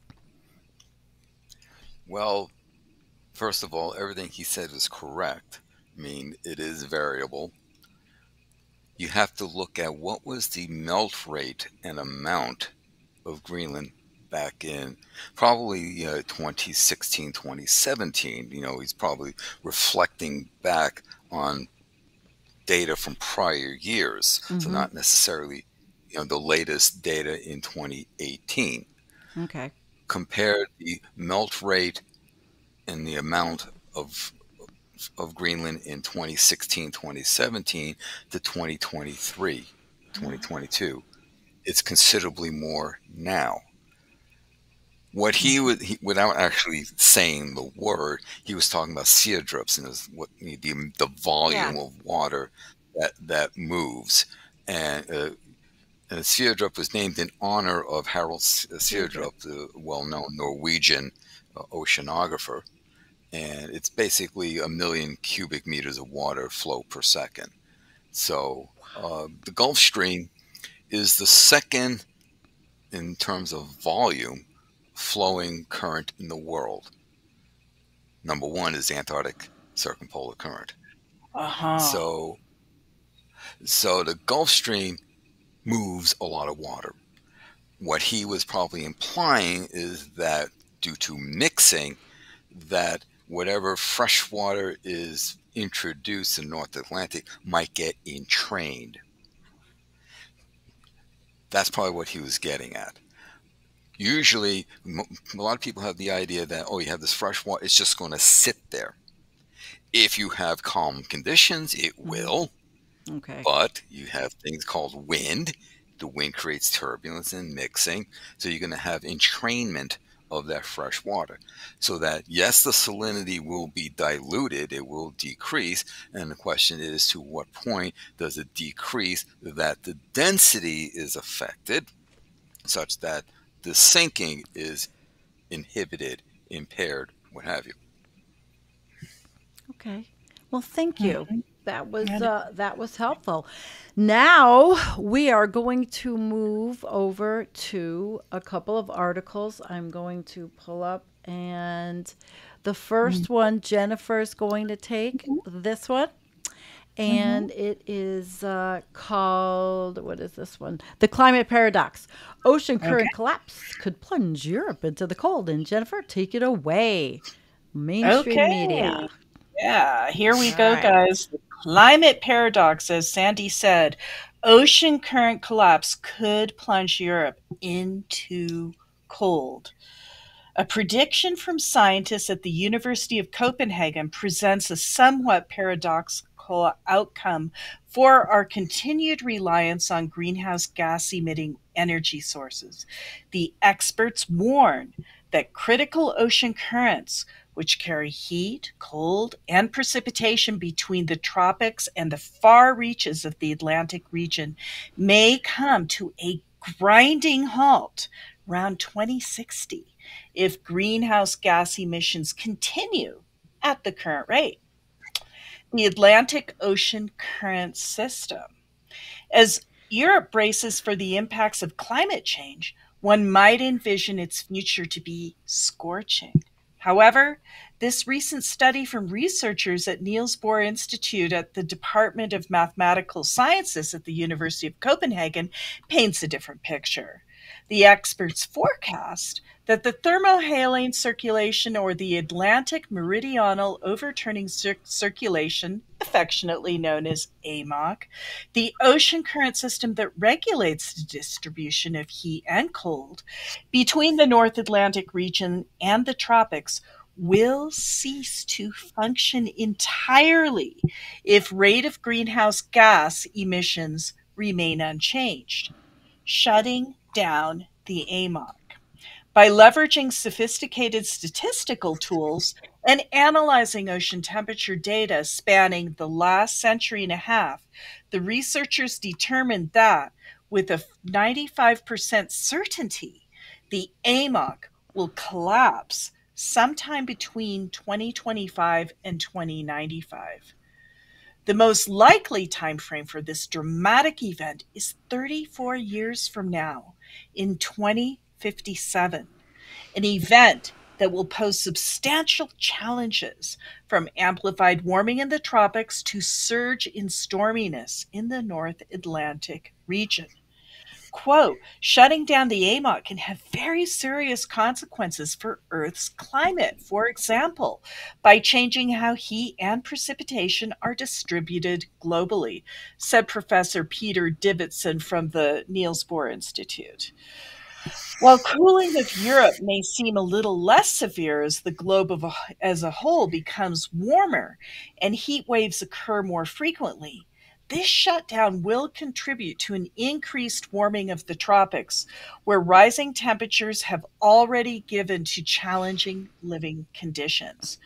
Speaker 1: Well, first of all, everything he said is correct. I mean, it is variable. You have to look at what was the melt rate and amount of Greenland back in probably 2016, 2017. He's probably reflecting back on data from prior years, so not necessarily the latest data in 2018.
Speaker 3: Okay.
Speaker 1: Compare the melt rate and the amount of Greenland in 2016, 2017 to 2023, 2022. It's considerably more now. What without actually saying the word, he was talking about sea drips and the volume of water that moves. And Sverdrup was named in honor of Harold Sverdrup, the well-known Norwegian oceanographer. And it's basically 1 million cubic meters of water flow per second. So the Gulf Stream is the second in terms of volume flowing current in the world. Number one is the Antarctic circumpolar current. So the Gulf Stream moves a lot of water. What he was probably implying is that due to mixing, that whatever fresh water is introduced in North Atlantic might get entrained. That's probably what he was getting at. Usually, a lot of people have the idea that, you have this fresh water, it's just going to sit there. If you have calm conditions, it will.
Speaker 3: Okay.
Speaker 1: But you have things called wind. The wind creates turbulence and mixing. So you're going to have entrainment of that fresh water. So that, yes, the salinity will be diluted, it will decrease. And the question is, to what point does it decrease that the density is affected such that the sinking is inhibited, impaired, what have you.
Speaker 3: Okay. Well, thank you. That was helpful. Now we are going to move over to a couple of articles I'm going to pull up, and the first one Jennifer is going to take, this one. And it is called, what is this one? The Climate Paradox. Ocean current collapse could plunge Europe into the cold. And Jennifer, take it away. Mainstream media.
Speaker 4: Yeah, here we go, guys. The climate paradox, as Sandy said, ocean current collapse could plunge Europe into cold. A prediction from scientists at the University of Copenhagen presents a somewhat paradoxical outcome for our continued reliance on greenhouse gas emitting energy sources. The experts warn that critical ocean currents, which carry heat, cold, and precipitation between the tropics and the far reaches of the Atlantic region, may come to a grinding halt around 2060 if greenhouse gas emissions continue at the current rate. The Atlantic Ocean Current System. As Europe braces for the impacts of climate change, one might envision its future to be scorching. However, this recent study from researchers at Niels Bohr Institute at the Department of Mathematical Sciences at the University of Copenhagen paints a different picture. The experts forecast that the thermohaline circulation, or the Atlantic meridional overturning circulation, affectionately known as AMOC, the ocean current system that regulates the distribution of heat and cold between the North Atlantic region and the tropics, will cease to function entirely if rate of greenhouse gas emissions remain unchanged, shutting down the AMOC. By leveraging sophisticated statistical tools And analyzing ocean temperature data spanning the last century and a half, the researchers determined that with a 95% certainty, the AMOC will collapse sometime between 2025 and 2095. The most likely time frame for this dramatic event is 34 years from now, in 2057, an event that will pose substantial challenges, from amplified warming in the tropics to surge in storminess in the North Atlantic region. Quote, shutting down the AMOC can have very serious consequences for Earth's climate, for example, by changing how heat and precipitation are distributed globally, said Professor Peter Davidson from the Niels Bohr Institute. While cooling of Europe may seem a little less severe as the globe as a whole becomes warmer and heat waves occur more frequently, this shutdown will contribute to an increased warming of the tropics, where rising temperatures have already given to challenging living conditions.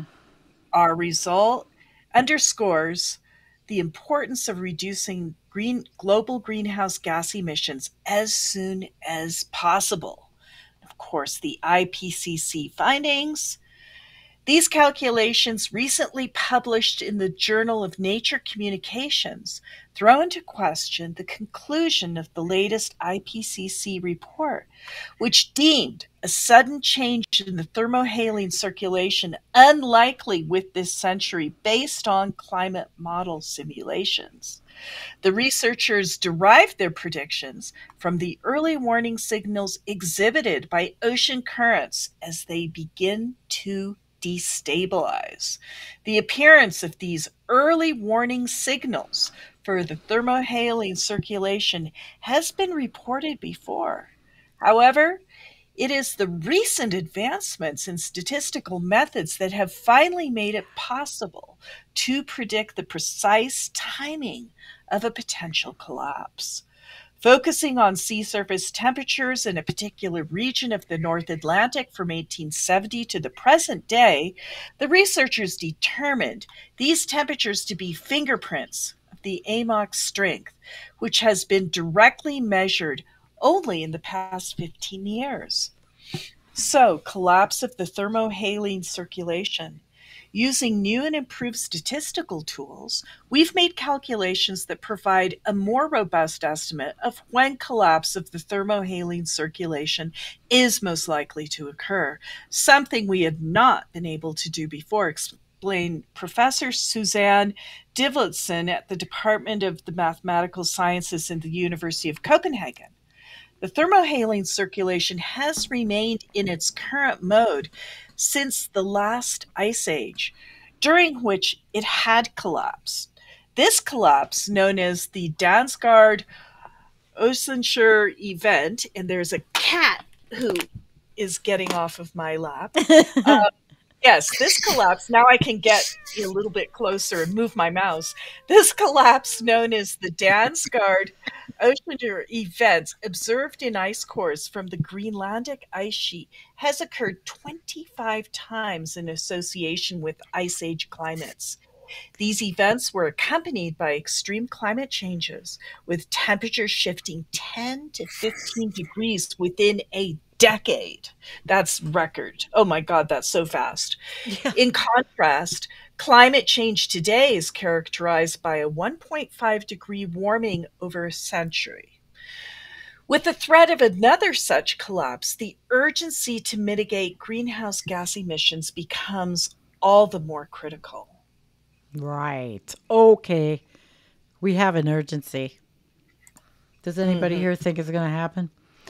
Speaker 4: Our result underscores the importance of reducing global greenhouse gas emissions as soon as possible. Of course, the IPCC findings. These calculations, recently published in the Journal of Nature Communications, throw into question the conclusion of the latest IPCC report, which deemed a sudden change in the thermohaline circulation unlikely with this century based on climate model simulations. The researchers derived their predictions from the early warning signals exhibited by ocean currents as they begin to destabilize. The appearance of these early warning signals for the thermohaline circulation has been reported before. However, it is the recent advancements in statistical methods that have finally made it possible to predict the precise timing of a potential collapse. Focusing on sea surface temperatures in a particular region of the North Atlantic from 1870 to the present day, the researchers determined these temperatures to be fingerprints of the AMOC strength, which has been directly measured only in the past 15 years. So, collapse of the thermohaline circulation. Using new and improved statistical tools, we've made calculations that provide a more robust estimate of when collapse of the thermohaline circulation is most likely to occur, something we had not been able to do before, explained Professor Suzanne Divletsen at the Department of the Mathematical Sciences in the University of Copenhagen. The thermohaline circulation has remained in its current mode since the last ice age, during which it had collapsed. This collapse, known as the Dansgaard Oceanographer event, and there's a cat who is getting off of my lap. Yes, this collapse, now I can get a little bit closer and move my mouse. This collapse, known as the Dansgaard Oceanographer event, observed in ice cores from the Greenlandic ice sheet, has occurred 25 times in association with Ice Age climates. These events were accompanied by extreme climate changes, with temperatures shifting 10 to 15 degrees within a decade. That's record. Oh my God, that's so fast. Yeah. In contrast, climate change today is characterized by a 1.5 degree warming over a century. With the threat of another such collapse, the urgency to mitigate greenhouse gas emissions becomes all the more critical.
Speaker 3: Right. Okay. We have an urgency. Does anybody here think it's going to happen?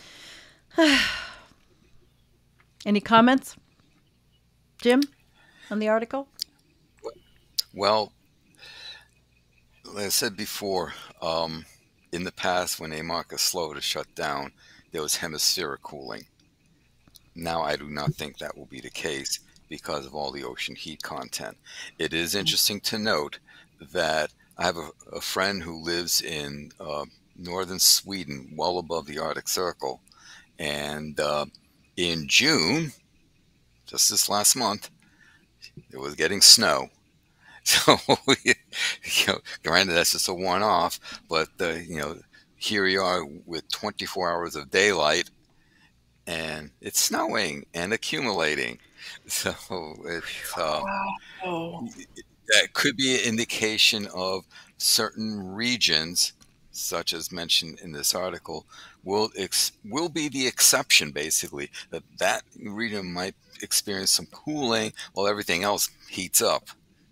Speaker 3: Any comments, Jim, on the article?
Speaker 1: Well, like I said before, in the past, when AMOC is slow to shut down, there was hemispheric cooling. Now, I do not think that will be the case because of all the ocean heat content. It is interesting to note that I have a friend who lives in northern Sweden, well above the Arctic Circle, and in June, just this last month, it was getting snow. So, granted, that's just a one-off, but here we are with 24 hours of daylight, and it's snowing and accumulating. So it's
Speaker 4: Wow.
Speaker 1: that could be an indication of certain regions, such as mentioned in this article, will be the exception. Basically, that region might experience some cooling while everything else heats up.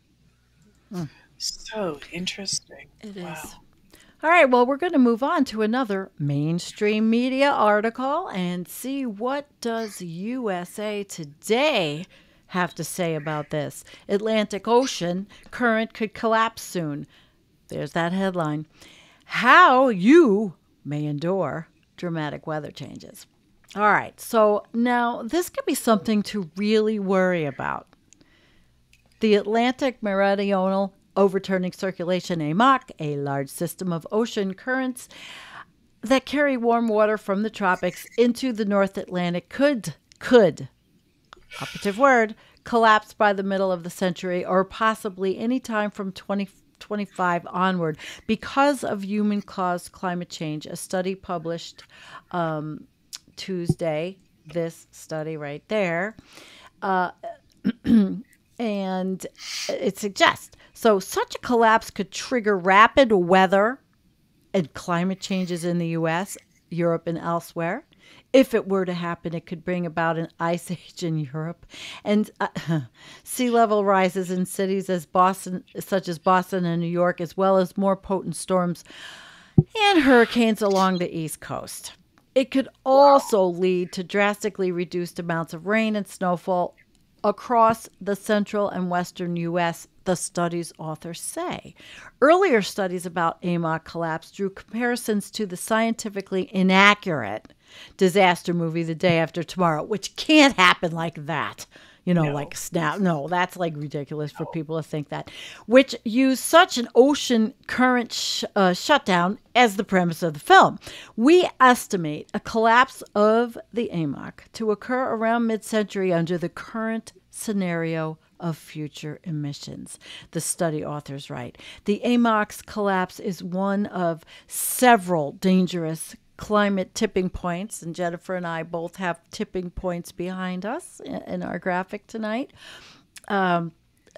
Speaker 4: So interesting.
Speaker 3: It
Speaker 4: Wow.
Speaker 3: is. All right, well, we're going to move on to another mainstream media article and see what does USA Today have to say about this. Atlantic Ocean current could collapse soon. There's that headline. How you may endure dramatic weather changes. All right, so now this could be something to really worry about. The Atlantic meridional overturning circulation, AMOC, a large system of ocean currents that carry warm water from the tropics into the North Atlantic could, operative word, collapse by the middle of the century or possibly any time from 2025 onward because of human-caused climate change. A study published Tuesday, this study right there, and it suggests, so such a collapse could trigger rapid weather and climate changes in the U.S., Europe, and elsewhere. If it were to happen, it could bring about an ice age in Europe and sea level rises in cities such as Boston and New York, as well as more potent storms and hurricanes along the East Coast. It could also lead to drastically reduced amounts of rain and snowfall across the central and western U.S., the study's authors say. Earlier studies about AMOC collapse drew comparisons to the scientifically inaccurate disaster movie The Day After Tomorrow, which can't happen like that. Like snap. No, that's like ridiculous for people to think that, which used such an ocean current shutdown as the premise of the film. We estimate a collapse of the AMOC to occur around mid-century under the current scenario of future emissions, the study authors write. The AMOC's collapse is one of several dangerous climate tipping points, and Jennifer and I both have tipping points behind us in our graphic tonight. And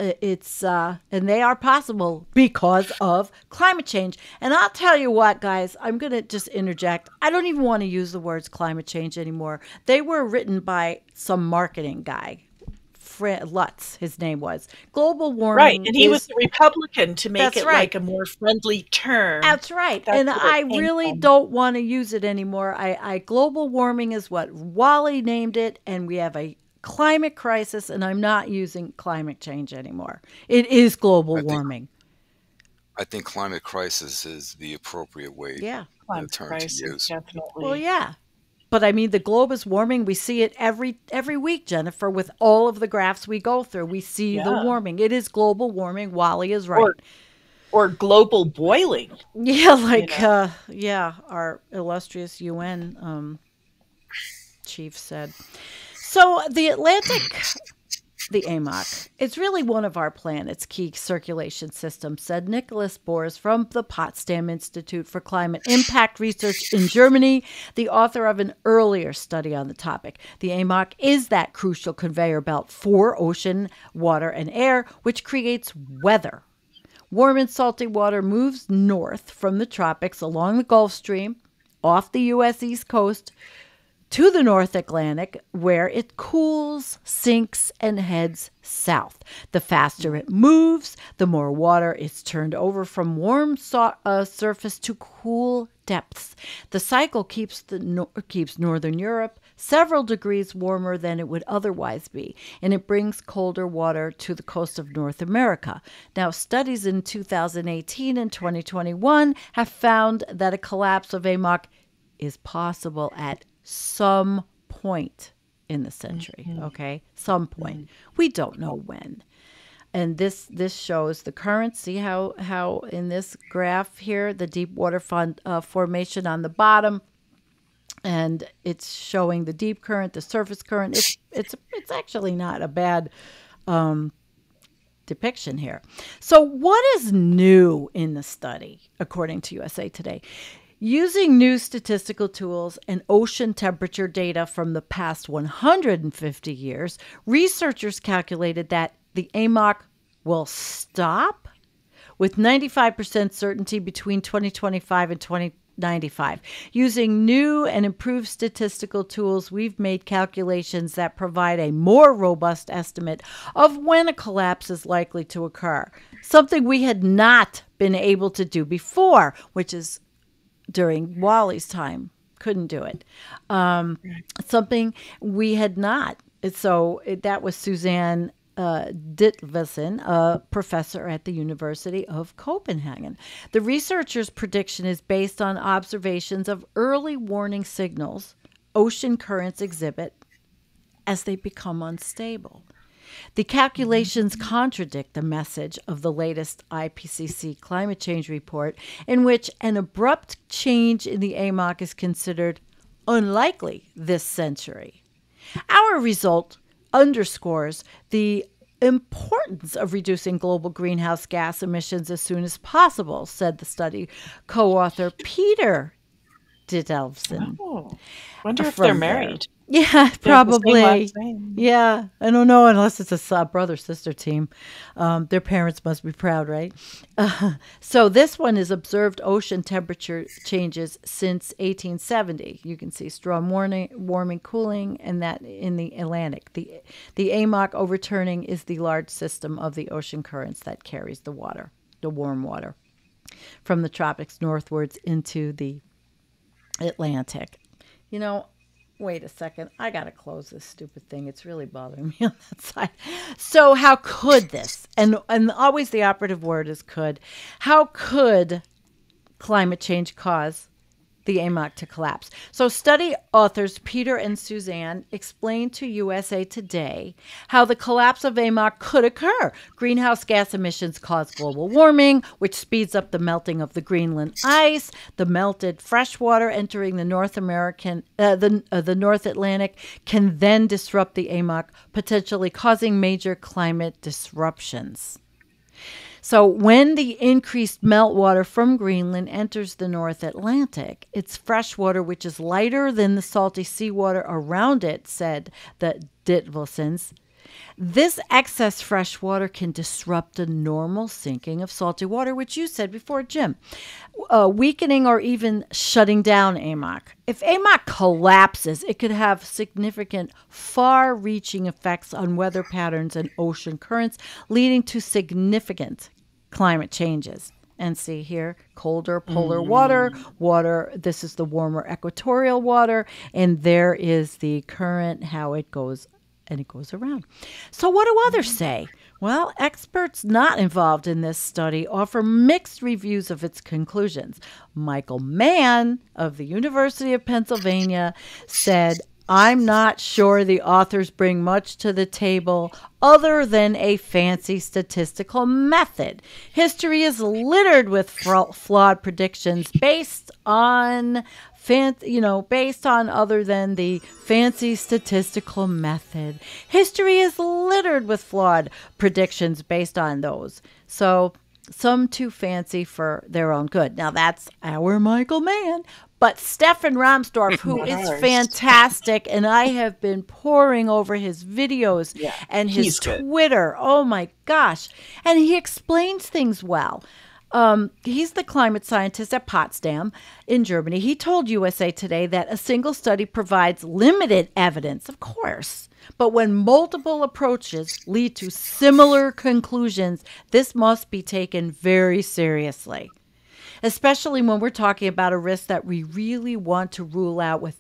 Speaker 3: they are possible because of climate change. And I'll tell you what, guys, I'm going to just interject. I don't even want to use the words climate change anymore. They were written by some marketing guy. Lutz, his name was. Global warming.
Speaker 4: Right, and he was a Republican to make it
Speaker 3: right.
Speaker 4: like a more friendly term.
Speaker 3: That's right. And I really don't want to use it anymore. Global warming is what Wally named it, and we have a climate crisis, and I'm not using climate change anymore. It is global warming.
Speaker 1: I think climate crisis is the appropriate way
Speaker 4: climate
Speaker 1: term
Speaker 4: crisis,
Speaker 1: to use.
Speaker 4: Definitely.
Speaker 3: Well, yeah. But I mean, the globe is warming. We see it every week, Jennifer, with all of the graphs we go through. We see the warming. It is global warming. Wally is right.
Speaker 4: Or global boiling.
Speaker 3: Yeah, our illustrious UN chief said. So the Atlantic, the AMOC, it's really one of our planet's key circulation systems, said Nicholas Boers from the Potsdam Institute for Climate Impact Research in Germany, the author of an earlier study on the topic. The AMOC is that crucial conveyor belt for ocean, water, and air, which creates weather. Warm and salty water moves north from the tropics along the Gulf Stream, off the U.S. East Coast, to the North Atlantic, where it cools, sinks, and heads south. The faster it moves, the more water is turned over from warm surface to cool depths. The cycle keeps Northern Europe several degrees warmer than it would otherwise be, and it brings colder water to the coast of North America. Now, studies in 2018 and 2021 have found that a collapse of AMOC is possible at some point in the century, okay? Some point. We don't know when. And this shows the current. See how in this graph here, the deep water formation on the bottom, and it's showing the deep current, the surface current. It's actually not a bad depiction here. So what is new in the study, according to USA Today? Using new statistical tools and ocean temperature data from the past 150 years, researchers calculated that the AMOC will stop with 95% certainty between 2025 and 2095. Using new and improved statistical tools, we've made calculations that provide a more robust estimate of when a collapse is likely to occur, something we had not been able to do before, which is during Wally's time. Couldn't do it. Something we had not. That was Suzanne Ditvelsen, a professor at the University of Copenhagen. The researchers' prediction is based on observations of early warning signals ocean currents exhibit as they become unstable. The calculations contradict the message of the latest IPCC climate change report, in which an abrupt change in the AMOC is considered unlikely this century. Our result underscores the importance of reducing global greenhouse gas emissions as soon as possible, said the study co-author Peter Dittelfsen.
Speaker 4: Oh, wonder if they're married.
Speaker 3: Yeah, probably. Yeah, I don't know, unless it's a brother-sister team. Their parents must be proud, right? So this one is observed ocean temperature changes since 1870. You can see strong warming, cooling, and that in the Atlantic. The AMOC overturning is the large system of the ocean currents that carries the water, the warm water, from the tropics northwards into the Atlantic. You know, wait a second. I got to close this stupid thing. It's really bothering me on that side. So how could this, and always the operative word is could, how could climate change cause the AMOC to collapse? So study authors Peter and Suzanne explained to USA Today how the collapse of AMOC could occur. Greenhouse gas emissions cause global warming, which speeds up the melting of the Greenland ice. The melted fresh water entering the North Atlantic can then disrupt the AMOC, potentially causing major climate disruptions. So when the increased meltwater from Greenland enters the North Atlantic, it's fresh water which is lighter than the salty seawater around it, said the Ditvelsens. This excess fresh water can disrupt the normal sinking of salty water, which you said before, Jim, weakening or even shutting down AMOC. If AMOC collapses, it could have significant, far-reaching effects on weather patterns and ocean currents, leading to significant climate changes. And see here, colder polar water, this is the warmer equatorial water, and there is the current, how it goes, and it goes around. So what do others say? Well, experts not involved in this study offer mixed reviews of its conclusions. Michael Mann of the University of Pennsylvania said, I'm not sure the authors bring much to the table other than a fancy statistical method. History is littered with flawed predictions based on other than the fancy statistical method. History is littered with flawed predictions based on those. So some too fancy for their own good. Now that's our Michael Mann. But Stefan Rahmstorf, who is fantastic, and I have been poring over his videos and his Twitter. Oh, my gosh. And he explains things well. He's the climate scientist at Potsdam in Germany. He told USA Today that a single study provides limited evidence, of course. But when multiple approaches lead to similar conclusions, this must be taken very seriously, especially when we're talking about a risk that we really want to rule out with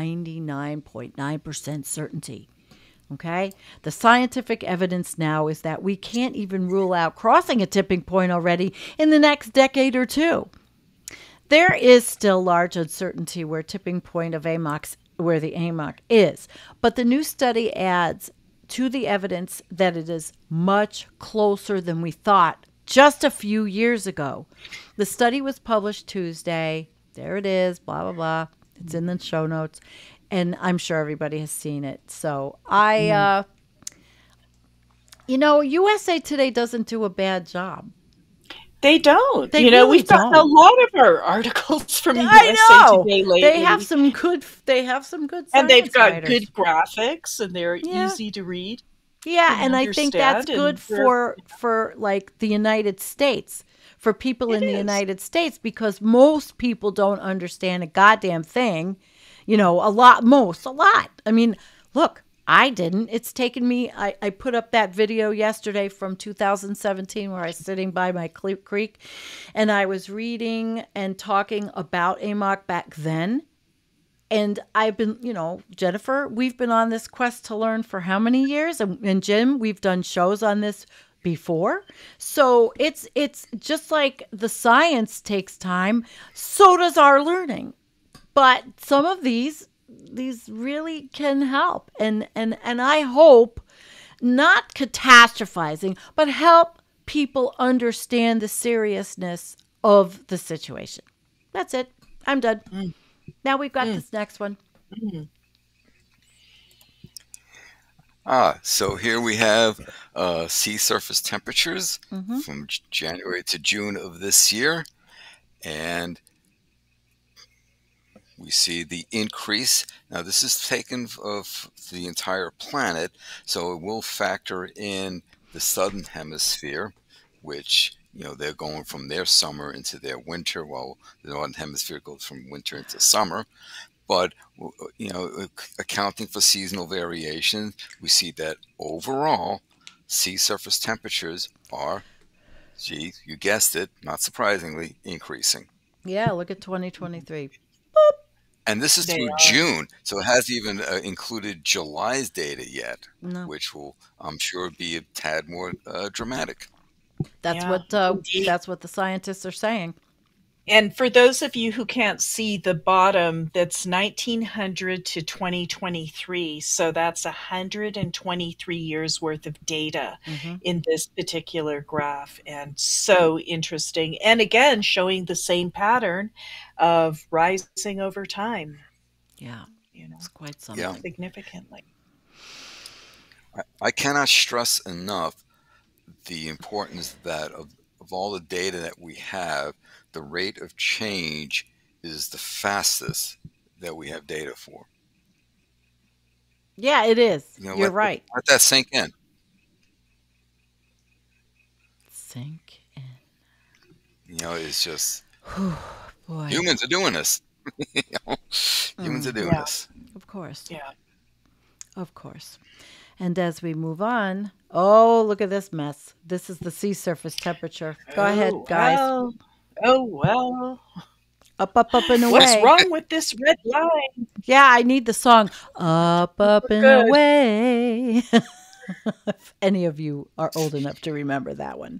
Speaker 3: 99.9% certainty. Okay? The scientific evidence now is that we can't even rule out crossing a tipping point already in the next decade or two. There is still large uncertainty where tipping point of AMOC, where the AMOC is, but the new study adds to the evidence that it is much closer than we thought just a few years ago. The study was published Tuesday. There it is, blah, blah, blah. It's in the show notes, and I'm sure everybody has seen it. So I You know, USA Today doesn't do a bad job.
Speaker 4: They don't.
Speaker 3: They
Speaker 4: you know,
Speaker 3: really
Speaker 4: we've gotten a
Speaker 3: don't.
Speaker 4: lot of our articles from
Speaker 3: I
Speaker 4: USA
Speaker 3: know.
Speaker 4: Today lately.
Speaker 3: They have some good science
Speaker 4: and they've got
Speaker 3: writers.
Speaker 4: good graphics, and they're
Speaker 3: Yeah.
Speaker 4: easy to read.
Speaker 3: Yeah, and I think that's
Speaker 4: understand,
Speaker 3: good
Speaker 4: and they're-
Speaker 3: for like the United States, for people in the
Speaker 4: is.
Speaker 3: United States, because most people don't understand a goddamn thing. You know, a lot. I mean, look, I didn't. It's taken me. I put up that video yesterday from 2017 where I was sitting by my creek, and I was reading and talking about AMOC back then. And I've been, you know, Jennifer, we've been on this quest to learn for how many years? And Jim, we've done shows on this before. So it's just like the science takes time, so does our learning. But some of these really can help. And I hope, not catastrophizing, but help people understand the seriousness of the situation. That's it. I'm done. Now we've got this next one.
Speaker 1: So here we have sea surface temperatures from January to June of this year. And we see the increase. Now this is taken of the entire planet, so it will factor in the southern hemisphere, which, you know, they're going from their summer into their winter, while the northern hemisphere goes from winter into summer. But, you know, accounting for seasonal variation, we see that overall sea surface temperatures are, gee, you guessed it, not surprisingly, increasing.
Speaker 3: Yeah, look at 2023.
Speaker 1: And this is through June, so it hasn't even included July's data yet, which will, I'm sure, be a tad more dramatic.
Speaker 3: That's what the scientists are saying.
Speaker 4: And for those of you who can't see the bottom, that's 1900 to 2023. So that's 123 years worth of data in this particular graph. And so interesting. And again, showing the same pattern of rising over time.
Speaker 3: Yeah,
Speaker 4: you know,
Speaker 3: it's quite something.
Speaker 1: Yeah.
Speaker 4: Significantly.
Speaker 1: I cannot stress enough the importance that of all the data that we have, the rate of change is the fastest that we have data for.
Speaker 3: Yeah, it is.
Speaker 1: You know,
Speaker 3: You're right.
Speaker 1: Let that sink in.
Speaker 3: Sink in.
Speaker 1: You know, it's just
Speaker 3: Boy.
Speaker 1: humans are doing this. You know, humans are doing this.
Speaker 3: Of course.
Speaker 4: Yeah.
Speaker 3: Of course. And as we move on, oh, look at this mess. This is the sea surface temperature. Go ahead, guys.
Speaker 4: Well.
Speaker 3: Up, and away.
Speaker 4: What's wrong with this red line?
Speaker 3: Yeah, I need the song. Up, and away. If any of you are old enough to remember that one.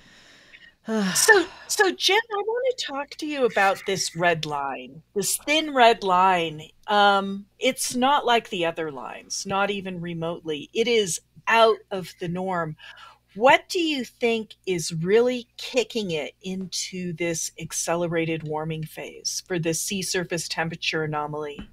Speaker 4: So Jim, I want to talk to you about this red line, this thin red line. It's not like the other lines, not even remotely. It is out of the norm. What do you think is really kicking it into this accelerated warming phase for the sea surface temperature anomaly?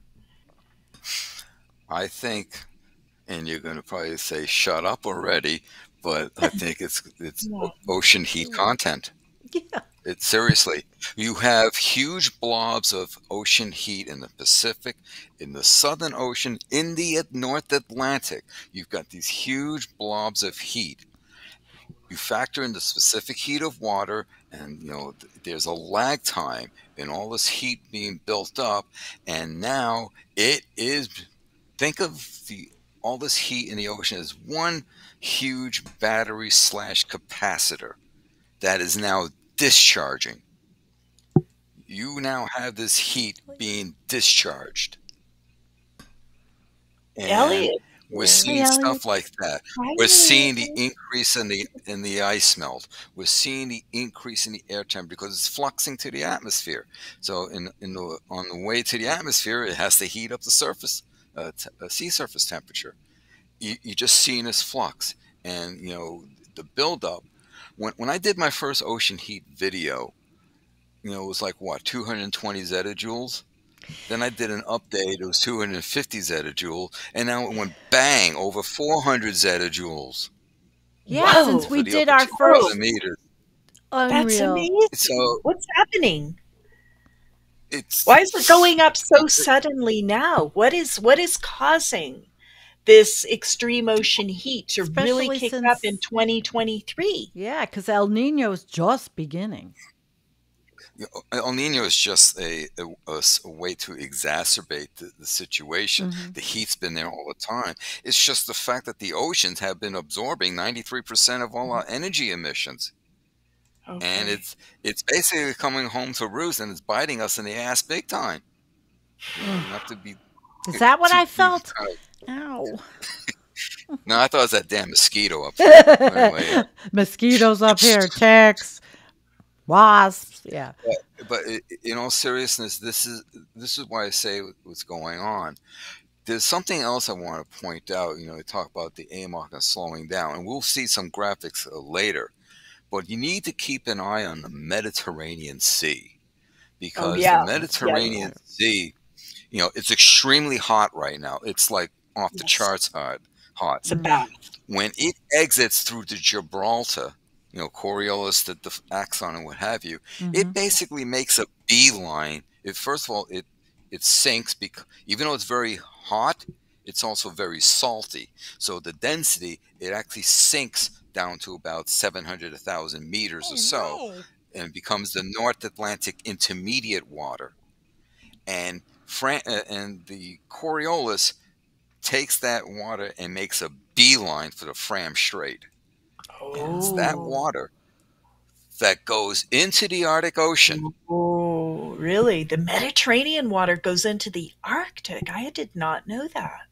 Speaker 1: I think, and you're going to probably say, shut up already, but I think it's ocean heat content.
Speaker 3: Yeah.
Speaker 1: Seriously, you have huge blobs of ocean heat in the Pacific, in the Southern Ocean, in the North Atlantic. You've got these huge blobs of heat. You factor in the specific heat of water, and you know there's a lag time in all this heat being built up, and now it is. Think of all this heat in the ocean as one huge battery / capacitor that is now discharging. You now have this heat being discharged. And
Speaker 4: Elliot.
Speaker 1: we're seeing stuff like that. We're seeing the increase in the ice melt. We're seeing the increase in the air temperature because it's fluxing to the atmosphere. So on the way to the atmosphere, it has to heat up the surface, sea surface temperature. You're just seeing this flux, and you know the buildup. When I did my first ocean heat video, you know, it was like, what, 220 zettajoules? Then I did an update, it was 250 zettajoules, and now it went bang, over 400 zettajoules.
Speaker 3: Yeah,
Speaker 4: Whoa.
Speaker 3: since we
Speaker 1: for the
Speaker 3: did
Speaker 1: upper
Speaker 3: our
Speaker 1: 2,000
Speaker 3: first
Speaker 1: meters.
Speaker 4: That's
Speaker 3: unreal.
Speaker 4: amazing.
Speaker 1: So
Speaker 4: What's happening?
Speaker 1: it's
Speaker 4: Why is it going up so suddenly now? What is causing this extreme ocean heat to really
Speaker 3: Especially
Speaker 4: kick up in
Speaker 3: since
Speaker 4: 2023?
Speaker 3: yeah, because El Nino is just beginning.
Speaker 1: El Nino is just a way to exacerbate the situation.
Speaker 3: Mm-hmm.
Speaker 1: The heat's been there all the time. It's just the fact that the oceans have been absorbing 93% of all our energy emissions. And
Speaker 4: Okay.
Speaker 1: it's basically coming home to roost, and it's biting us in the ass big time. Not to be
Speaker 3: Is that what
Speaker 1: to
Speaker 3: I
Speaker 1: be
Speaker 3: felt?
Speaker 1: kind of,
Speaker 3: Ow.
Speaker 1: no, I thought it was that damn mosquito up there. Anyway,
Speaker 3: Mosquitoes up here, ticks, wasps. Yeah.
Speaker 1: but in all seriousness, this is why I say what's going on. There's something else I want to point out. You know, we talk about the AMOC and slowing down, and we'll see some graphics later. But you need to keep an eye on the Mediterranean Sea,
Speaker 4: Oh
Speaker 1: because the
Speaker 4: yeah.
Speaker 1: Mediterranean Sea, you know, it's extremely hot right now. It's like off the
Speaker 4: Yes.
Speaker 1: charts hot.
Speaker 4: It's a bath.
Speaker 1: When it exits through the Gibraltar, you know, Coriolis, the axon, and what have you, it basically makes a beeline. First of all, it sinks because even though it's very hot, it's also very salty. So the density, it actually sinks down to about 700, 1,000 meters or so, and becomes the North Atlantic Intermediate Water. And the Coriolis takes that water and makes a beeline for the Fram Strait. And it's that water that goes into the Arctic Ocean.
Speaker 4: Oh, really? The Mediterranean water goes into the Arctic. I did not know that.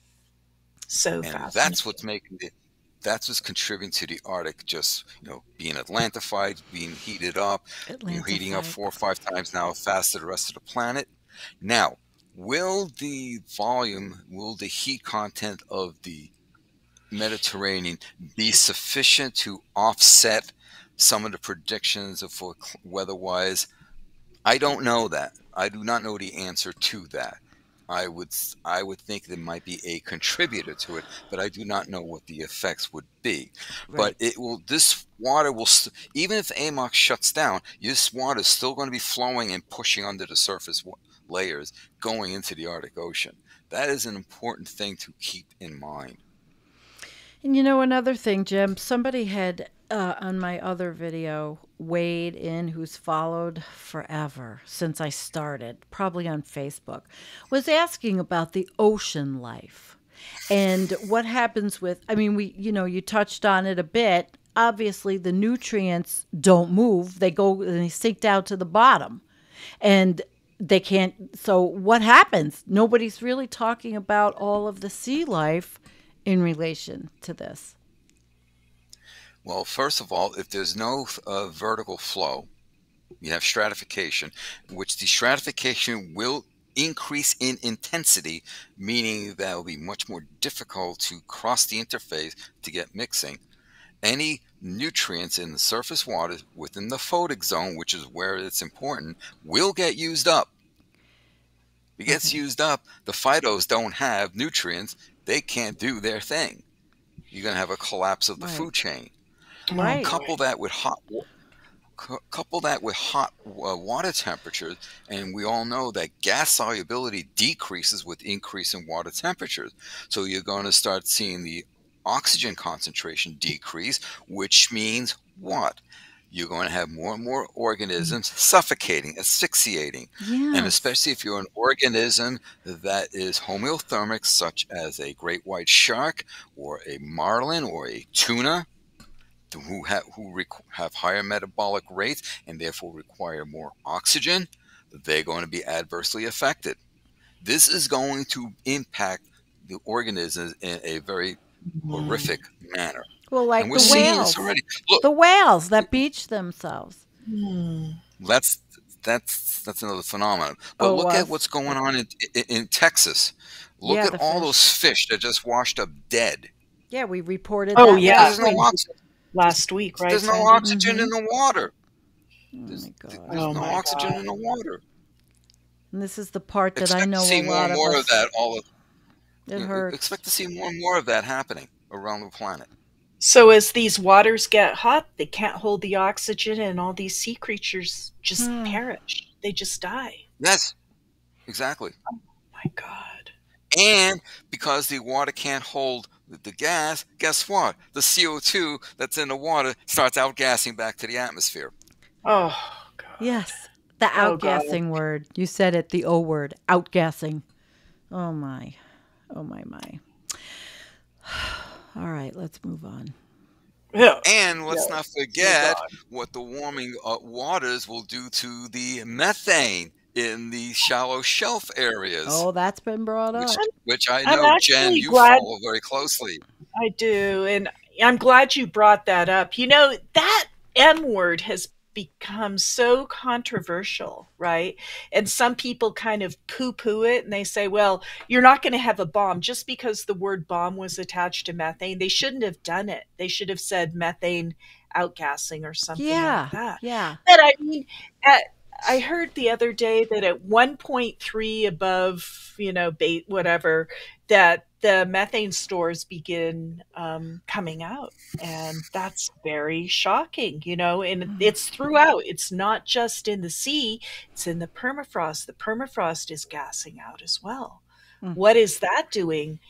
Speaker 4: So
Speaker 1: And
Speaker 4: fascinating.
Speaker 1: that's what's contributing to the Arctic just, you know, being Atlantified, being heated up, heating up 4 or 5 times now faster than the rest of the planet. Now, will the heat content of the Mediterranean be sufficient to offset some of the predictions for weather-wise? I don't know that. I do not know the answer to that. I would think there might be a contributor to it, but I do not know what the effects would be.
Speaker 3: Right.
Speaker 1: But this water will, even if AMOC shuts down, this water is still going to be flowing and pushing under the surface layers, going into the Arctic Ocean. That is an important thing to keep in mind.
Speaker 3: And you know, another thing, Jim, somebody had on my other video weighed in, who's followed forever since I started, probably on Facebook, was asking about the ocean life and what happens with, I mean, you touched on it a bit. Obviously, the nutrients don't move. They go and they sink down to the bottom. And they can't, so what happens? Nobody's really talking about all of the sea life in relation to this.
Speaker 1: Well, first of all, if there's no vertical flow, you have stratification, which the stratification will increase in intensity, meaning that it will be much more difficult to cross the interface to get mixing. Any nutrients in the surface water within the photic zone, which is where it's important, will get used up. If it gets used up, the phytos don't have nutrients. They can't do their thing. You're going to have a collapse of the food chain.
Speaker 3: Right.
Speaker 1: Couple that with hot water temperatures, and we all know that gas solubility decreases with increase in water temperatures. So you're going to start seeing the oxygen concentration decrease, which means what? You're going to have more and more organisms suffocating, asphyxiating.
Speaker 3: Yes.
Speaker 1: And especially if you're an organism that is homeothermic, such as a great white shark or a marlin or a tuna, who have higher metabolic rates and therefore require more oxygen, they're going to be adversely affected. This is going to impact the organisms in a very horrific manner.
Speaker 3: Well, like
Speaker 1: and we're
Speaker 3: the
Speaker 1: seeing
Speaker 3: whales.
Speaker 1: this already. Look,
Speaker 3: the whales that beach themselves.
Speaker 1: that's another phenomenon. But look at what's going on in Texas. Look at all those fish that just washed up dead.
Speaker 3: Yeah, we reported
Speaker 4: Oh,
Speaker 3: that
Speaker 4: yeah.
Speaker 1: There's no oxygen.
Speaker 4: Last week, right?
Speaker 1: There's no oxygen in the water.
Speaker 3: Oh my God.
Speaker 1: There's no oxygen in the water.
Speaker 3: And this is the part that I know a lot of
Speaker 1: more
Speaker 3: us.
Speaker 1: of that.
Speaker 3: It hurts.
Speaker 1: Expect to see more and more of that happening around the planet.
Speaker 4: So as these waters get hot, they can't hold the oxygen, and all these sea creatures just perish. They just die.
Speaker 1: Yes, exactly.
Speaker 4: My God.
Speaker 1: And because the water can't hold the gas, guess what? The CO2 that's in the water starts outgassing back to the atmosphere.
Speaker 4: Oh, God.
Speaker 3: Yes. The outgassing word. You said it, the O word, outgassing. Oh, my. Oh, my. All right, let's move on.
Speaker 4: Yeah.
Speaker 1: And let's not forget what the warming waters will do to the methane in the shallow shelf areas.
Speaker 3: Oh, that's been brought up.
Speaker 1: Which I
Speaker 4: I'm
Speaker 1: know,
Speaker 4: actually
Speaker 1: Jen, you
Speaker 4: glad-
Speaker 1: follow very closely.
Speaker 4: I do. And I'm glad you brought that up. You know, that M word has become so controversial, right? And some people kind of poo-poo it, and they say, well, you're not going to have a bomb just because the word bomb was attached to methane. They shouldn't have done it. They should have said methane outgassing or something like that.
Speaker 3: Yeah.
Speaker 4: But I mean, I heard the other day that at 1.3 above, whatever, that the methane stores begin coming out. And that's very shocking, and it's throughout. It's not just in the sea, it's in the permafrost. The permafrost is gassing out as well. What is that doing?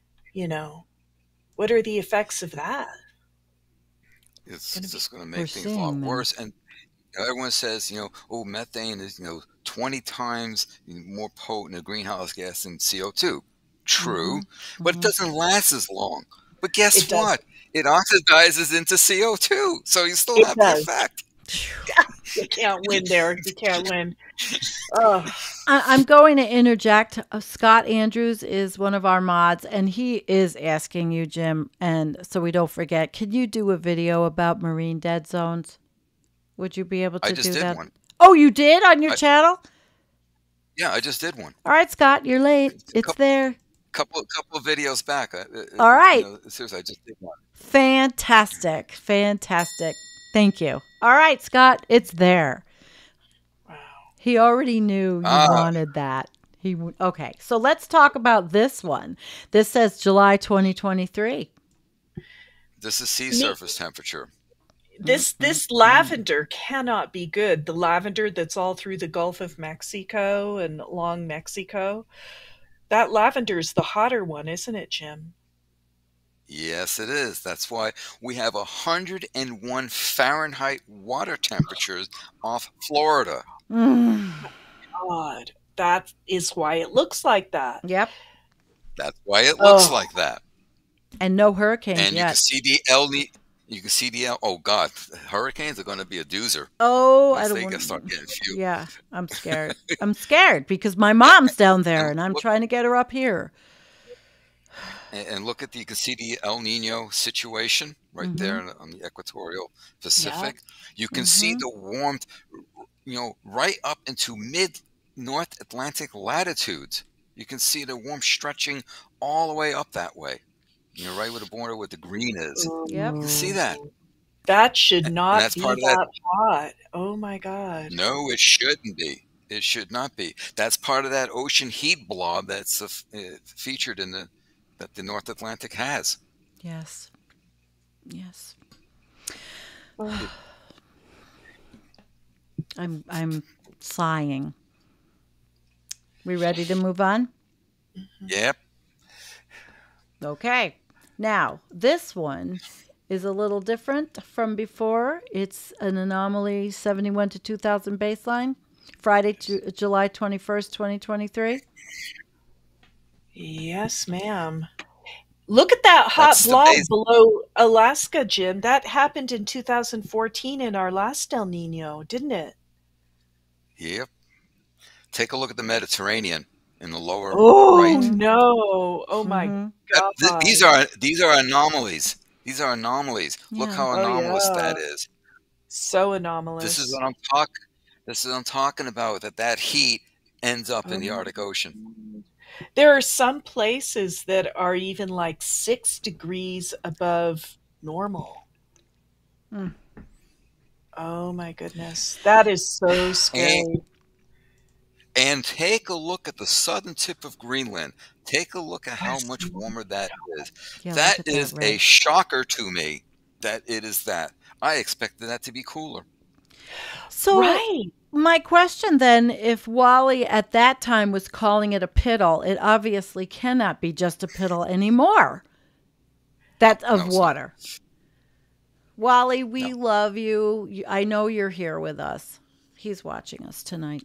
Speaker 4: What are the effects of that?
Speaker 1: It's just going to make things a lot worse. And everyone says, methane is, 20 times more potent a greenhouse gas than CO2. True, but it doesn't last as long. But guess what? It oxidizes into CO2, so you still have the effect.
Speaker 4: You can't win there. You can't win.
Speaker 3: I'm going to interject. Scott Andrews is one of our mods, and he is asking you, Jim, and so we don't forget, can you do a video about marine dead zones? Would you be able to do that?
Speaker 1: I just did one.
Speaker 3: Oh, you did on your channel?
Speaker 1: Yeah, I just did one.
Speaker 3: All right, Scott, you're late. It's there.
Speaker 1: Couple of videos back.
Speaker 3: All right.
Speaker 1: Seriously, I just did one.
Speaker 3: Fantastic. Thank you. All right, Scott, it's there. Wow. He already knew you wanted that. Okay, so let's talk about this one. This says July 2023.
Speaker 1: This is sea surface temperature.
Speaker 4: This lavender cannot be good. The lavender that's all through the Gulf of Mexico and along Mexico. That lavender is the hotter one, isn't it, Jim?
Speaker 1: Yes, it is. That's why we have 101 Fahrenheit water temperatures off Florida.
Speaker 4: God, that is why it looks like that.
Speaker 3: Yep.
Speaker 1: That's why it looks like that.
Speaker 3: And no hurricanes
Speaker 1: yet.
Speaker 3: You
Speaker 1: can see the oh God, hurricanes are going to be a doozer.
Speaker 3: Oh, I don't want
Speaker 1: to start getting few.
Speaker 3: Yeah, I'm scared. I'm scared because my mom's down there and I'm trying to get her up here.
Speaker 1: And look you can see the El Nino situation right there on the equatorial Pacific. Yeah. You can see the warmth, right up into mid-North Atlantic latitudes. You can see the warmth stretching all the way up that way. Right where the border with the green is.
Speaker 3: Yep.
Speaker 1: You can see that.
Speaker 4: That should not be that hot. Oh, my God.
Speaker 1: No, it shouldn't be. It should not be. That's part of that ocean heat blob that's featured in that the North Atlantic has.
Speaker 3: Yes. Yes. I'm sighing. We ready to move on?
Speaker 1: Yep.
Speaker 3: Okay. Now, this one is a little different from before. It's an anomaly 71 to 2000 baseline. Friday, July 21st, 2023.
Speaker 4: Yes, ma'am. Look at that hot blob below Alaska, Jim. That happened in 2014 in our last El Nino, didn't it?
Speaker 1: Yep. Take a look at the Mediterranean in the lower right.
Speaker 4: Oh, no. Oh, my God.
Speaker 1: These are anomalies. These are anomalies. Yeah. Look how anomalous that is.
Speaker 4: So anomalous.
Speaker 1: This is what I'm talking about, that heat ends up in the Arctic Ocean.
Speaker 4: There are some places that are even like 6 degrees above normal. Oh my goodness. That is so scary.
Speaker 1: And take a look at the southern tip of Greenland. Take a look at how much warmer that is.
Speaker 3: Yeah, look
Speaker 1: That
Speaker 3: at
Speaker 1: is
Speaker 3: that
Speaker 1: a
Speaker 3: red.
Speaker 1: shocker to me that it is that. I expected that to be cooler.
Speaker 3: So
Speaker 4: Right.
Speaker 3: my question then, if Wally at that time was calling it a piddle, it obviously cannot be just a piddle anymore. That's
Speaker 1: No,
Speaker 3: of
Speaker 1: it's not.
Speaker 3: water. Wally, we
Speaker 1: No.
Speaker 3: love you. I know you're here with us. He's watching us tonight.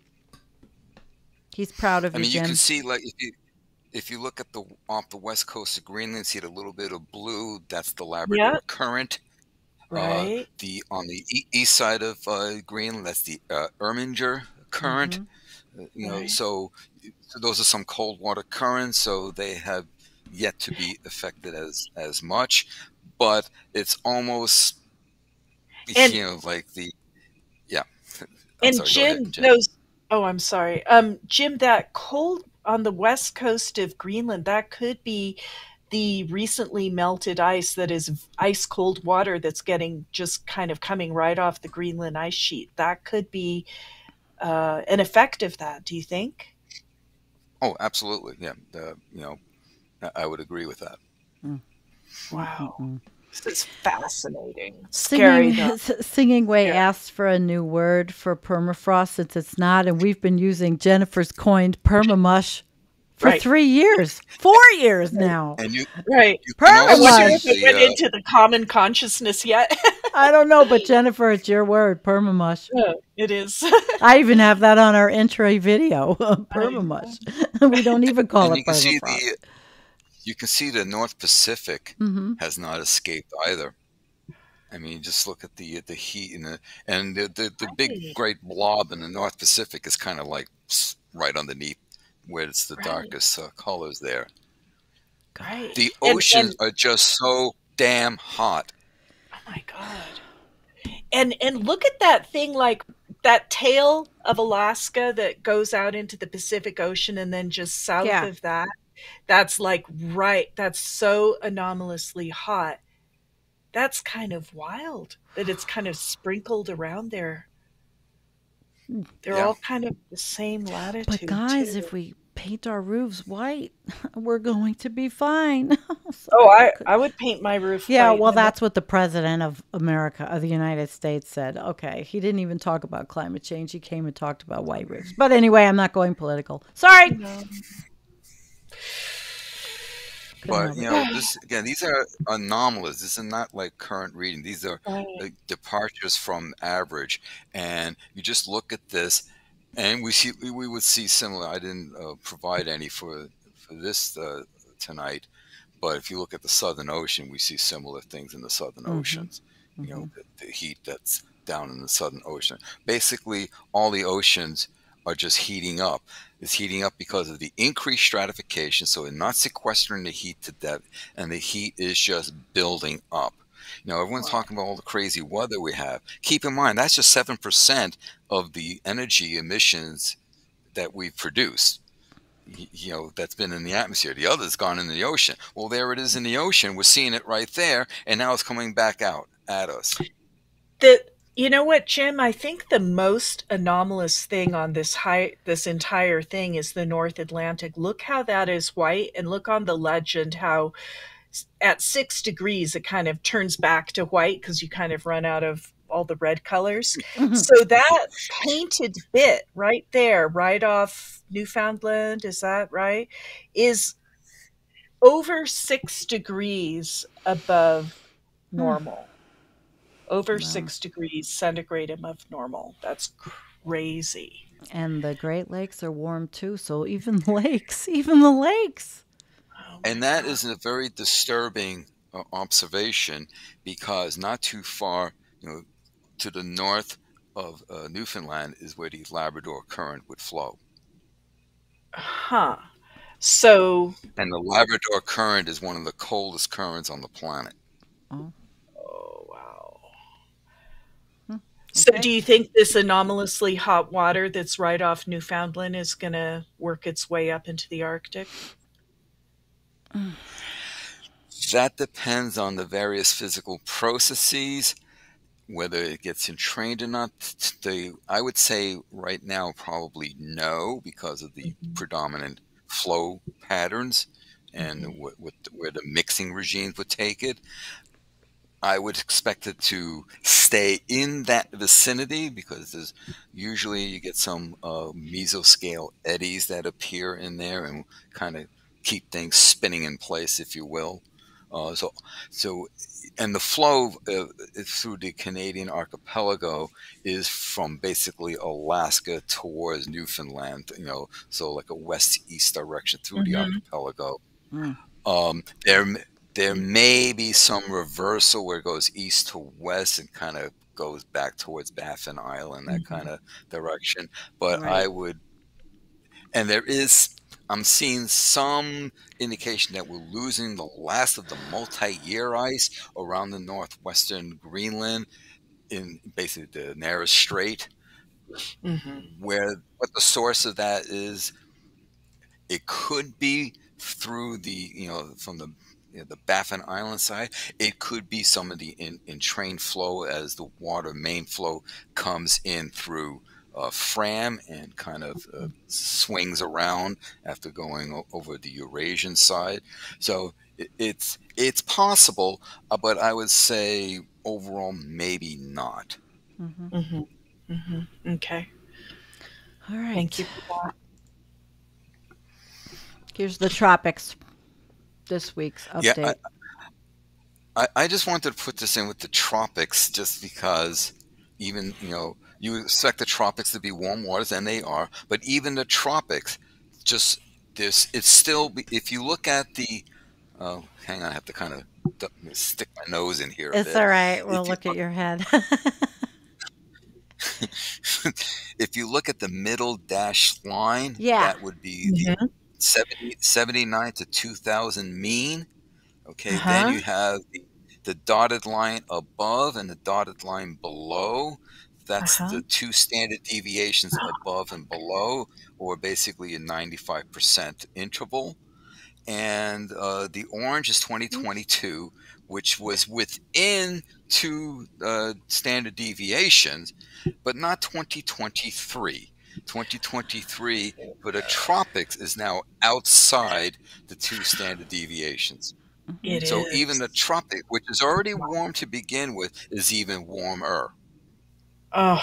Speaker 3: He's proud of
Speaker 1: I
Speaker 3: you,
Speaker 1: mean, you
Speaker 3: Jim.
Speaker 1: can see, like, if you look at off the west coast of Greenland, see the little bit of blue. That's the Labrador
Speaker 4: Yep.
Speaker 1: Current.
Speaker 4: Right.
Speaker 1: On the east side of Greenland, that's the Erminger Current.
Speaker 4: Right.
Speaker 1: So those are some cold water currents. So they have yet to be affected as much, but it's almost
Speaker 4: And
Speaker 1: like the yeah. I'm
Speaker 4: and
Speaker 1: sorry. Go ahead,
Speaker 4: Jim
Speaker 1: Jen.
Speaker 4: knows. Oh, I'm sorry. Jim, that cold on the west coast of Greenland, that could be the recently melted ice that is ice cold water that's getting just kind of coming right off the Greenland ice sheet. That could be an effect of that. Do you think?
Speaker 1: Oh, absolutely. Yeah. I would agree with that.
Speaker 4: Wow. This is fascinating. Scary though.
Speaker 3: Singing Way
Speaker 4: Yeah.
Speaker 3: asked for a new word for permafrost since it's not, and we've been using Jennifer's coined permamush for
Speaker 4: Right.
Speaker 3: 3 years, 4 years now.
Speaker 1: And you
Speaker 4: Right.
Speaker 1: can
Speaker 4: I
Speaker 1: also
Speaker 4: wonder if
Speaker 1: see
Speaker 4: it went into the common consciousness yet.
Speaker 3: I don't know, but Jennifer, it's your word, permamush.
Speaker 4: It is.
Speaker 3: I even have that on our intro video, permamush. We don't even call
Speaker 1: and
Speaker 3: it permafrost.
Speaker 1: you can see the North Pacific
Speaker 3: Mm-hmm.
Speaker 1: has not escaped either. I mean, just look at the heat and the big
Speaker 4: Right.
Speaker 1: great blob in the North Pacific is kind of like right underneath where it's the
Speaker 4: Right.
Speaker 1: darkest colors there.
Speaker 4: Right.
Speaker 1: The
Speaker 4: And
Speaker 1: oceans are just so damn hot.
Speaker 4: oh my God. And look at that thing, like that tail of Alaska that goes out into the Pacific Ocean and then just south
Speaker 3: Yeah.
Speaker 4: of that. That's like that's so anomalously hot. That's kind of wild that it's kind of sprinkled around there. They're
Speaker 1: Yeah.
Speaker 4: all kind of the same latitude.
Speaker 3: But guys,
Speaker 4: too.
Speaker 3: if we paint our roofs white, we're going to be fine.
Speaker 4: Oh, I would paint my roof
Speaker 3: Yeah,
Speaker 4: white.
Speaker 3: well, that's what the president of America, of the United States, said. Okay, he didn't even talk about climate change. He came and talked about white roofs. But anyway, I'm not going political. Sorry.
Speaker 1: But these are anomalous. This is not like current reading. These are
Speaker 4: Right.
Speaker 1: departures from average. And you just look at this, and we would see similar. I didn't provide any for this tonight, but if you look at the Southern Ocean, we see similar things in the Southern Oceans. The heat that's down in the Southern Ocean. Basically, all the oceans are just heating up. It's heating up because of the increased stratification, so it's not sequestering the heat to depth, and the heat is just building up. Everyone's talking about all the crazy weather we have. Keep in mind, that's just 7% of the energy emissions that we've produced. That's been in the atmosphere. The other's gone into the ocean. Well, there it is in the ocean. We're seeing it right there, and now it's coming back out at us.
Speaker 4: You know what, Jim? I think the most anomalous thing on this entire thing is the North Atlantic. Look how that is white, and look on the legend how at 6 degrees it kind of turns back to white because you kind of run out of all the red colors. So that painted bit right there, right off Newfoundland, is that right? Is over 6 degrees above normal. Over 6 degrees centigrade above normal. That's crazy.
Speaker 3: And the Great Lakes are warm too, so even the lakes.
Speaker 1: And that is a very disturbing observation, because not too far, to the north of Newfoundland is where the Labrador Current would flow.
Speaker 4: Huh. So.
Speaker 1: And the Labrador Current is one of the coldest currents on the planet.
Speaker 4: Oh, wow. So do you think this anomalously hot water that's right off Newfoundland is going to work its way up into the Arctic?
Speaker 1: That depends on the various physical processes. Whether it gets entrained or not, I would say right now probably no, because of the predominant flow patterns and where the mixing regimes would take it. I would expect it to stay in that vicinity, because there's usually you get some mesoscale eddies that appear in there and kind of keep things spinning in place, if you will. So, and the flow through the Canadian archipelago is from basically Alaska towards Newfoundland. So like a west-east direction through the archipelago. There may be some reversal where it goes east to west and kind of goes back towards Baffin Island, that kind of direction. But
Speaker 3: Right.
Speaker 1: I'm seeing some indication that we're losing the last of the multi-year ice around the northwestern Greenland, in basically the Nares Strait, what the source of that is. It could be through from the Baffin Island side. It could be some of the entrained flow as the water main flow comes in through Fram and kind of swings around after going over the Eurasian side. So it's possible, but I would say overall maybe not.
Speaker 4: Okay.
Speaker 3: All right.
Speaker 4: Thank you for that.
Speaker 3: Here's the tropics. This week's update.
Speaker 1: Yeah, I just wanted to put this in with the tropics, just because even you expect the tropics to be warm waters, and they are, but even the tropics, just this, it's still, if you look at the hang on, I have to kind of stick my nose in here a
Speaker 3: It's
Speaker 1: bit.
Speaker 3: all right. We'll look at your head.
Speaker 1: If you look at the middle dashed line,
Speaker 3: Yeah.
Speaker 1: that would be the 79 to 2000 mean. Okay, then you have the dotted line above and the dotted line below. That's the two standard deviations above and below, or basically a 95% interval. And the orange is 2022, which was within two standard deviations, but not 2023. 2023 for the tropics is now outside the two standard deviations. So even the tropic, which is already warm to begin with, is even warmer.
Speaker 4: Oh,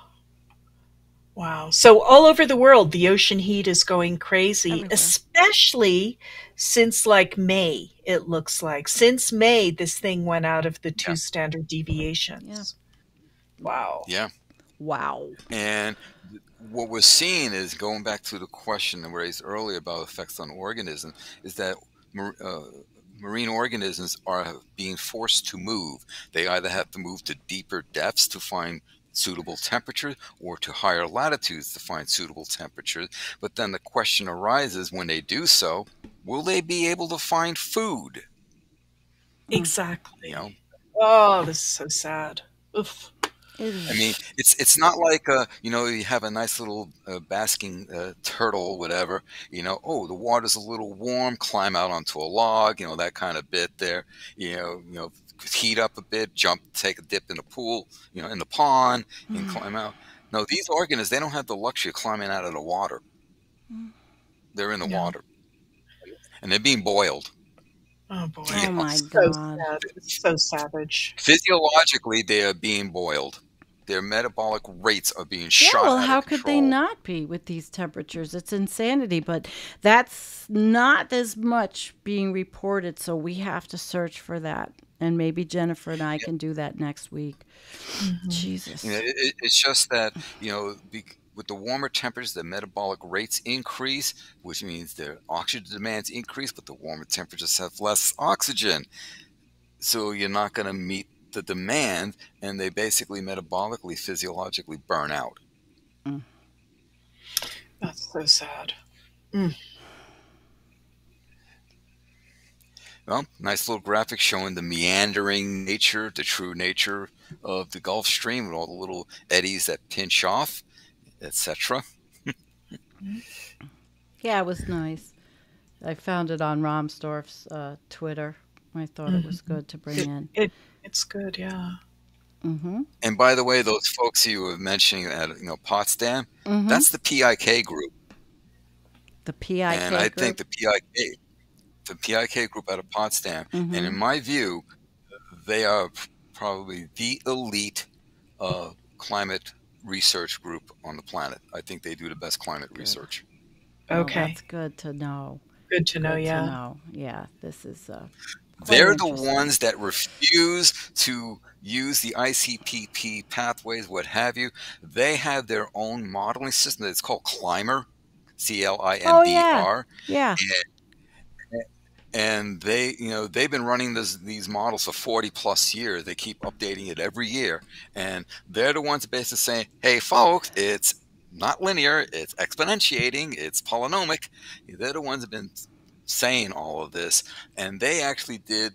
Speaker 4: wow. So all over the world, the ocean heat is going crazy,
Speaker 3: Everywhere.
Speaker 4: especially since like May, it looks like. Since May, this thing went out of the two standard deviations.
Speaker 3: Yeah.
Speaker 4: Wow.
Speaker 1: Yeah.
Speaker 3: Wow.
Speaker 1: And what we're seeing is, going back to the question raised earlier about effects on organisms, is that marine organisms are being forced to move. They either have to move to deeper depths to find suitable temperatures, or to higher latitudes to find suitable temperatures. But then the question arises, when they do so, will they be able to find food?
Speaker 4: Exactly. Oh, this is so sad. Oof.
Speaker 1: I mean, it's not like you have a nice little basking turtle, whatever. Oh, the water's a little warm, climb out onto a log, that kind of bit there. Heat up a bit, jump, take a dip in the pool, in the pond, and climb out. No, these organisms, they don't have the luxury of climbing out of the water. They're in the water, and they're being boiled.
Speaker 4: Oh boy!
Speaker 3: Oh my
Speaker 4: so
Speaker 3: God!
Speaker 4: sad. It's so savage.
Speaker 1: Physiologically, they are being boiled. Their metabolic rates are being shot
Speaker 3: well,
Speaker 1: out of
Speaker 3: how could they
Speaker 1: control.
Speaker 3: not be with these temperatures? It's insanity, but that's not as much being reported, so we have to search for that. And maybe Jennifer and I can do that next week. Jesus.
Speaker 1: It's just that, with the warmer temperatures, the metabolic rates increase, which means their oxygen demands increase, but the warmer temperatures have less oxygen. So you're not going to meet the demand, and they basically metabolically, physiologically burn out.
Speaker 4: That's so sad.
Speaker 1: Well, nice little graphic showing the meandering nature, the true nature of the Gulf Stream, with all the little eddies that pinch off, etc.
Speaker 3: Yeah, it was nice. I found it on Romsdorf's Twitter. I thought it was good to bring in.
Speaker 4: It's good, yeah.
Speaker 1: And by the way, those folks you were mentioning at Potsdam, that's the PIK group.
Speaker 3: The PIK
Speaker 1: and I
Speaker 3: group?
Speaker 1: think the PIK group out of Potsdam, and in my view, they are probably the elite climate research group on the planet. I think they do the best climate research.
Speaker 4: Okay.
Speaker 3: Well, that's good to know.
Speaker 4: Good to know,
Speaker 3: Good
Speaker 4: yeah.
Speaker 3: to know. Yeah, this is
Speaker 1: They're the ones that refuse to use the ICPP pathways, what have you. They have their own modeling system. It's called Climber, CLIMBR.
Speaker 3: Oh, yeah.
Speaker 1: And they, they've been running these models for 40 plus years. They keep updating it every year. And they're the ones basically saying, hey, folks, it's not linear, it's exponentiating, it's polynomic. They're the ones that have been saying all of this. And they actually did,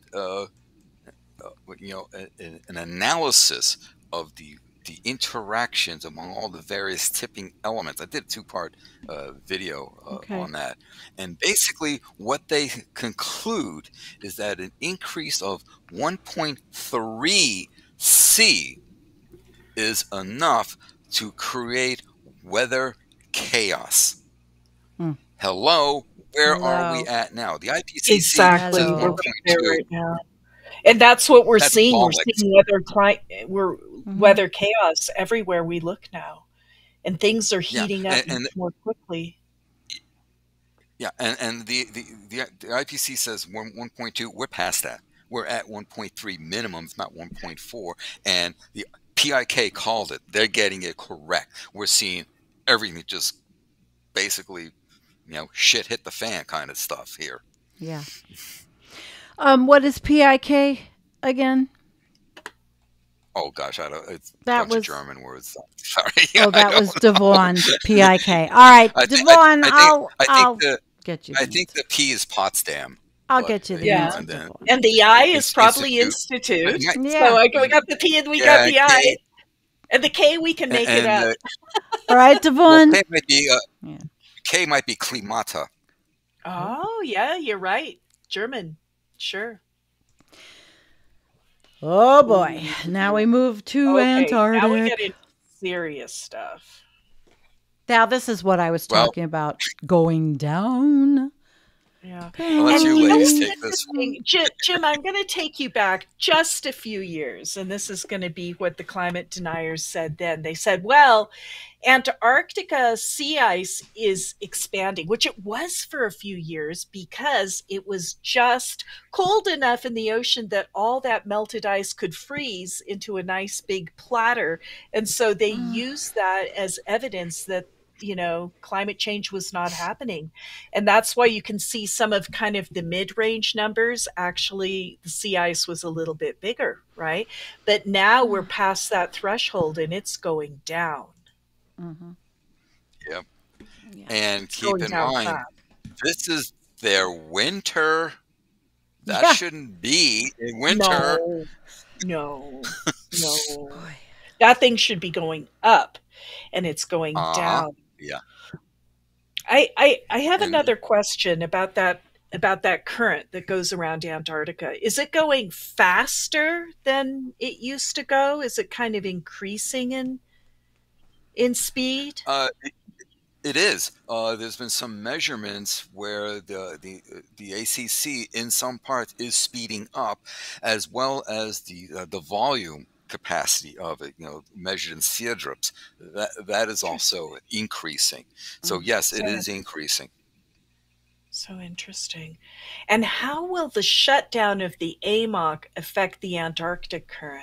Speaker 1: an analysis of the interactions among all the various tipping elements. I did a two-part video on that. And basically what they conclude is that an increase of 1.3 C is enough to create weather chaos. Hello, where are we at now? The IPCC
Speaker 4: exactly.
Speaker 1: says
Speaker 4: We're
Speaker 1: 1.2
Speaker 4: right now. And that's what we're seeing.
Speaker 1: bollocks.
Speaker 4: We're seeing weather chaos everywhere we look now. And things are heating up more quickly.
Speaker 1: Yeah, and the IPCC says 1.2. We're past that. We're at 1.3 minimum, if not 1.4. And the PIK called it. They're getting it correct. We're seeing everything just basically, shit hit the fan kind of stuff here.
Speaker 3: Yeah. What is PIK again?
Speaker 1: Oh gosh, I don't. It's
Speaker 3: that
Speaker 1: a bunch
Speaker 3: was
Speaker 1: of German words. Sorry.
Speaker 3: That was Devon. PIK. All right, Devon. I'll get you.
Speaker 1: I think the P is Potsdam.
Speaker 3: I'll get you the answer.
Speaker 4: And the I is probably Institute. So we got the P and we got the I. And the K we can make it up.
Speaker 3: All right, Devon.
Speaker 1: Well, K might be Klimata.
Speaker 4: Oh yeah, you're right. German. Sure.
Speaker 3: Oh boy. Now we move to Antarctic.
Speaker 4: Now we get into serious stuff.
Speaker 3: Now this is what I was talking about. Going down.
Speaker 4: Yeah.
Speaker 1: I'll let you ladies take this one.
Speaker 4: Jim, I'm going to take you back just a few years, and this is going to be what the climate deniers said then. They said, well, Antarctica sea ice is expanding, which it was for a few years because it was just cold enough in the ocean that all that melted ice could freeze into a nice big platter. And so they used that as evidence that climate change was not happening. And that's why you can see some of kind of the mid-range numbers. Actually, the sea ice was a little bit bigger, right? But now we're past that threshold and it's going down.
Speaker 1: Yep. Yeah. And keep in mind, this is their winter. That shouldn't be in winter.
Speaker 4: No. That thing should be going up and it's going down.
Speaker 1: Yeah.
Speaker 4: I have another question about that current that goes around Antarctica. Is it going faster than it used to go? Is it kind of increasing in speed?
Speaker 1: It is. There's been some measurements where the ACC in some parts is speeding up, as well as the volume capacity of it, measured in Seadrips, that is also increasing. So yes, it is increasing.
Speaker 4: So interesting. And how will the shutdown of the AMOC affect the Antarctic current?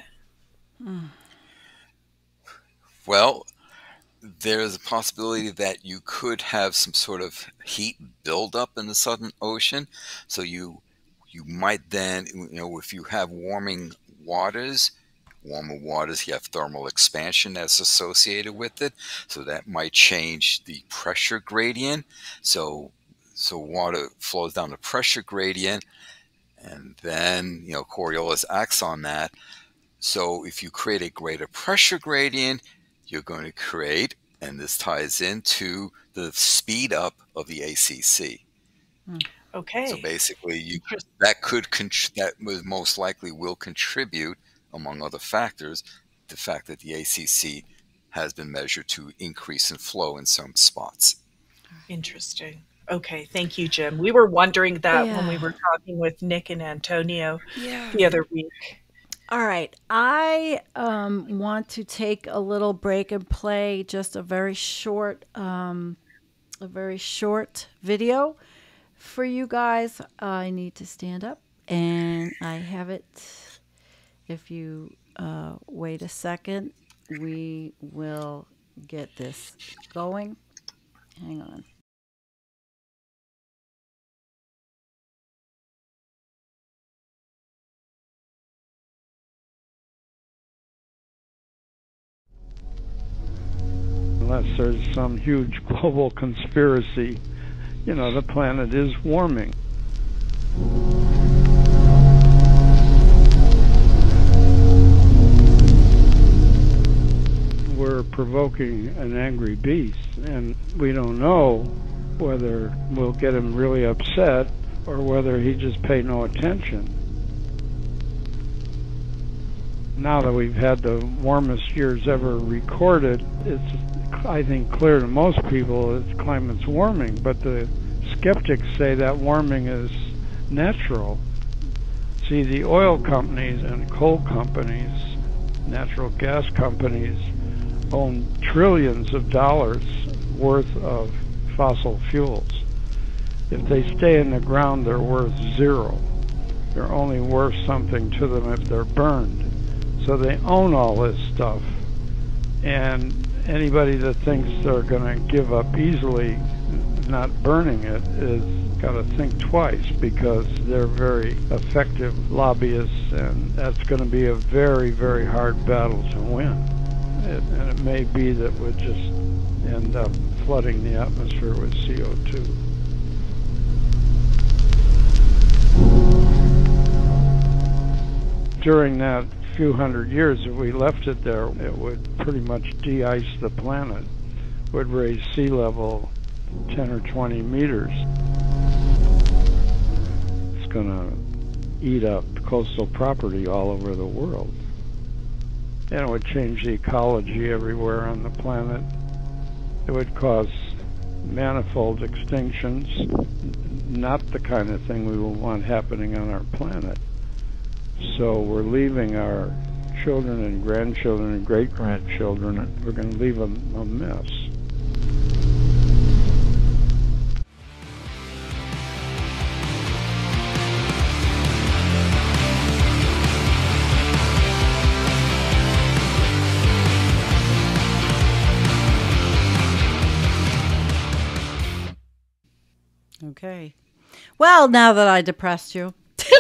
Speaker 1: Well, there's a possibility that you could have some sort of heat buildup in the Southern Ocean. So you might then, if you have warmer waters, you have thermal expansion that's associated with it. So that might change the pressure gradient. So water flows down the pressure gradient, and then, Coriolis acts on that. So if you create a greater pressure gradient, you're going to create, and this ties into the speed up of the ACC.
Speaker 4: Okay.
Speaker 1: So basically, that most likely will contribute, among other factors, the fact that the ACC has been measured to increase in flow in some spots.
Speaker 4: Interesting. Okay, thank you, Jim. We were wondering that when we
Speaker 3: Yeah.
Speaker 4: were talking with Nick and Antonio
Speaker 3: Yeah.
Speaker 4: the other week.
Speaker 3: All right. I want to take a little break and play just a very short video for you guys. I need to stand up, and I have it. If you wait a second, we will get this going. Hang on.
Speaker 6: Unless there's some huge global conspiracy, you know, the planet is warming. We're provoking an angry beast, and we don't know whether we'll get him really upset or whether he just paid no attention. Now that we've had the warmest years ever recorded, it's, I think, clear to most people that climate's warming, but the skeptics say that warming is natural. See, the oil companies and coal companies, natural gas companies, own trillions of dollars worth of fossil fuels. If they stay in the ground, they're worth zero. They're only worth something to them if they're burned. So they own all this stuff, and anybody that thinks they're going to give up easily, not burning it, is got to think twice, because they're very effective lobbyists, and that's going to be a very, very hard battle to win. And it may be that we'll just end up flooding the atmosphere with CO2. During that few hundred years, if we left it there, it would pretty much de-ice the planet, would raise sea level 10 or 20 meters. It's going to eat up coastal property all over the world. And it would change the ecology everywhere on the planet. It would cause manifold extinctions, not the kind of thing we will want happening on our planet. So we're leaving our children and grandchildren and great-grandchildren, and we're going to leave them a mess.
Speaker 3: Okay. Well, now that I depressed you.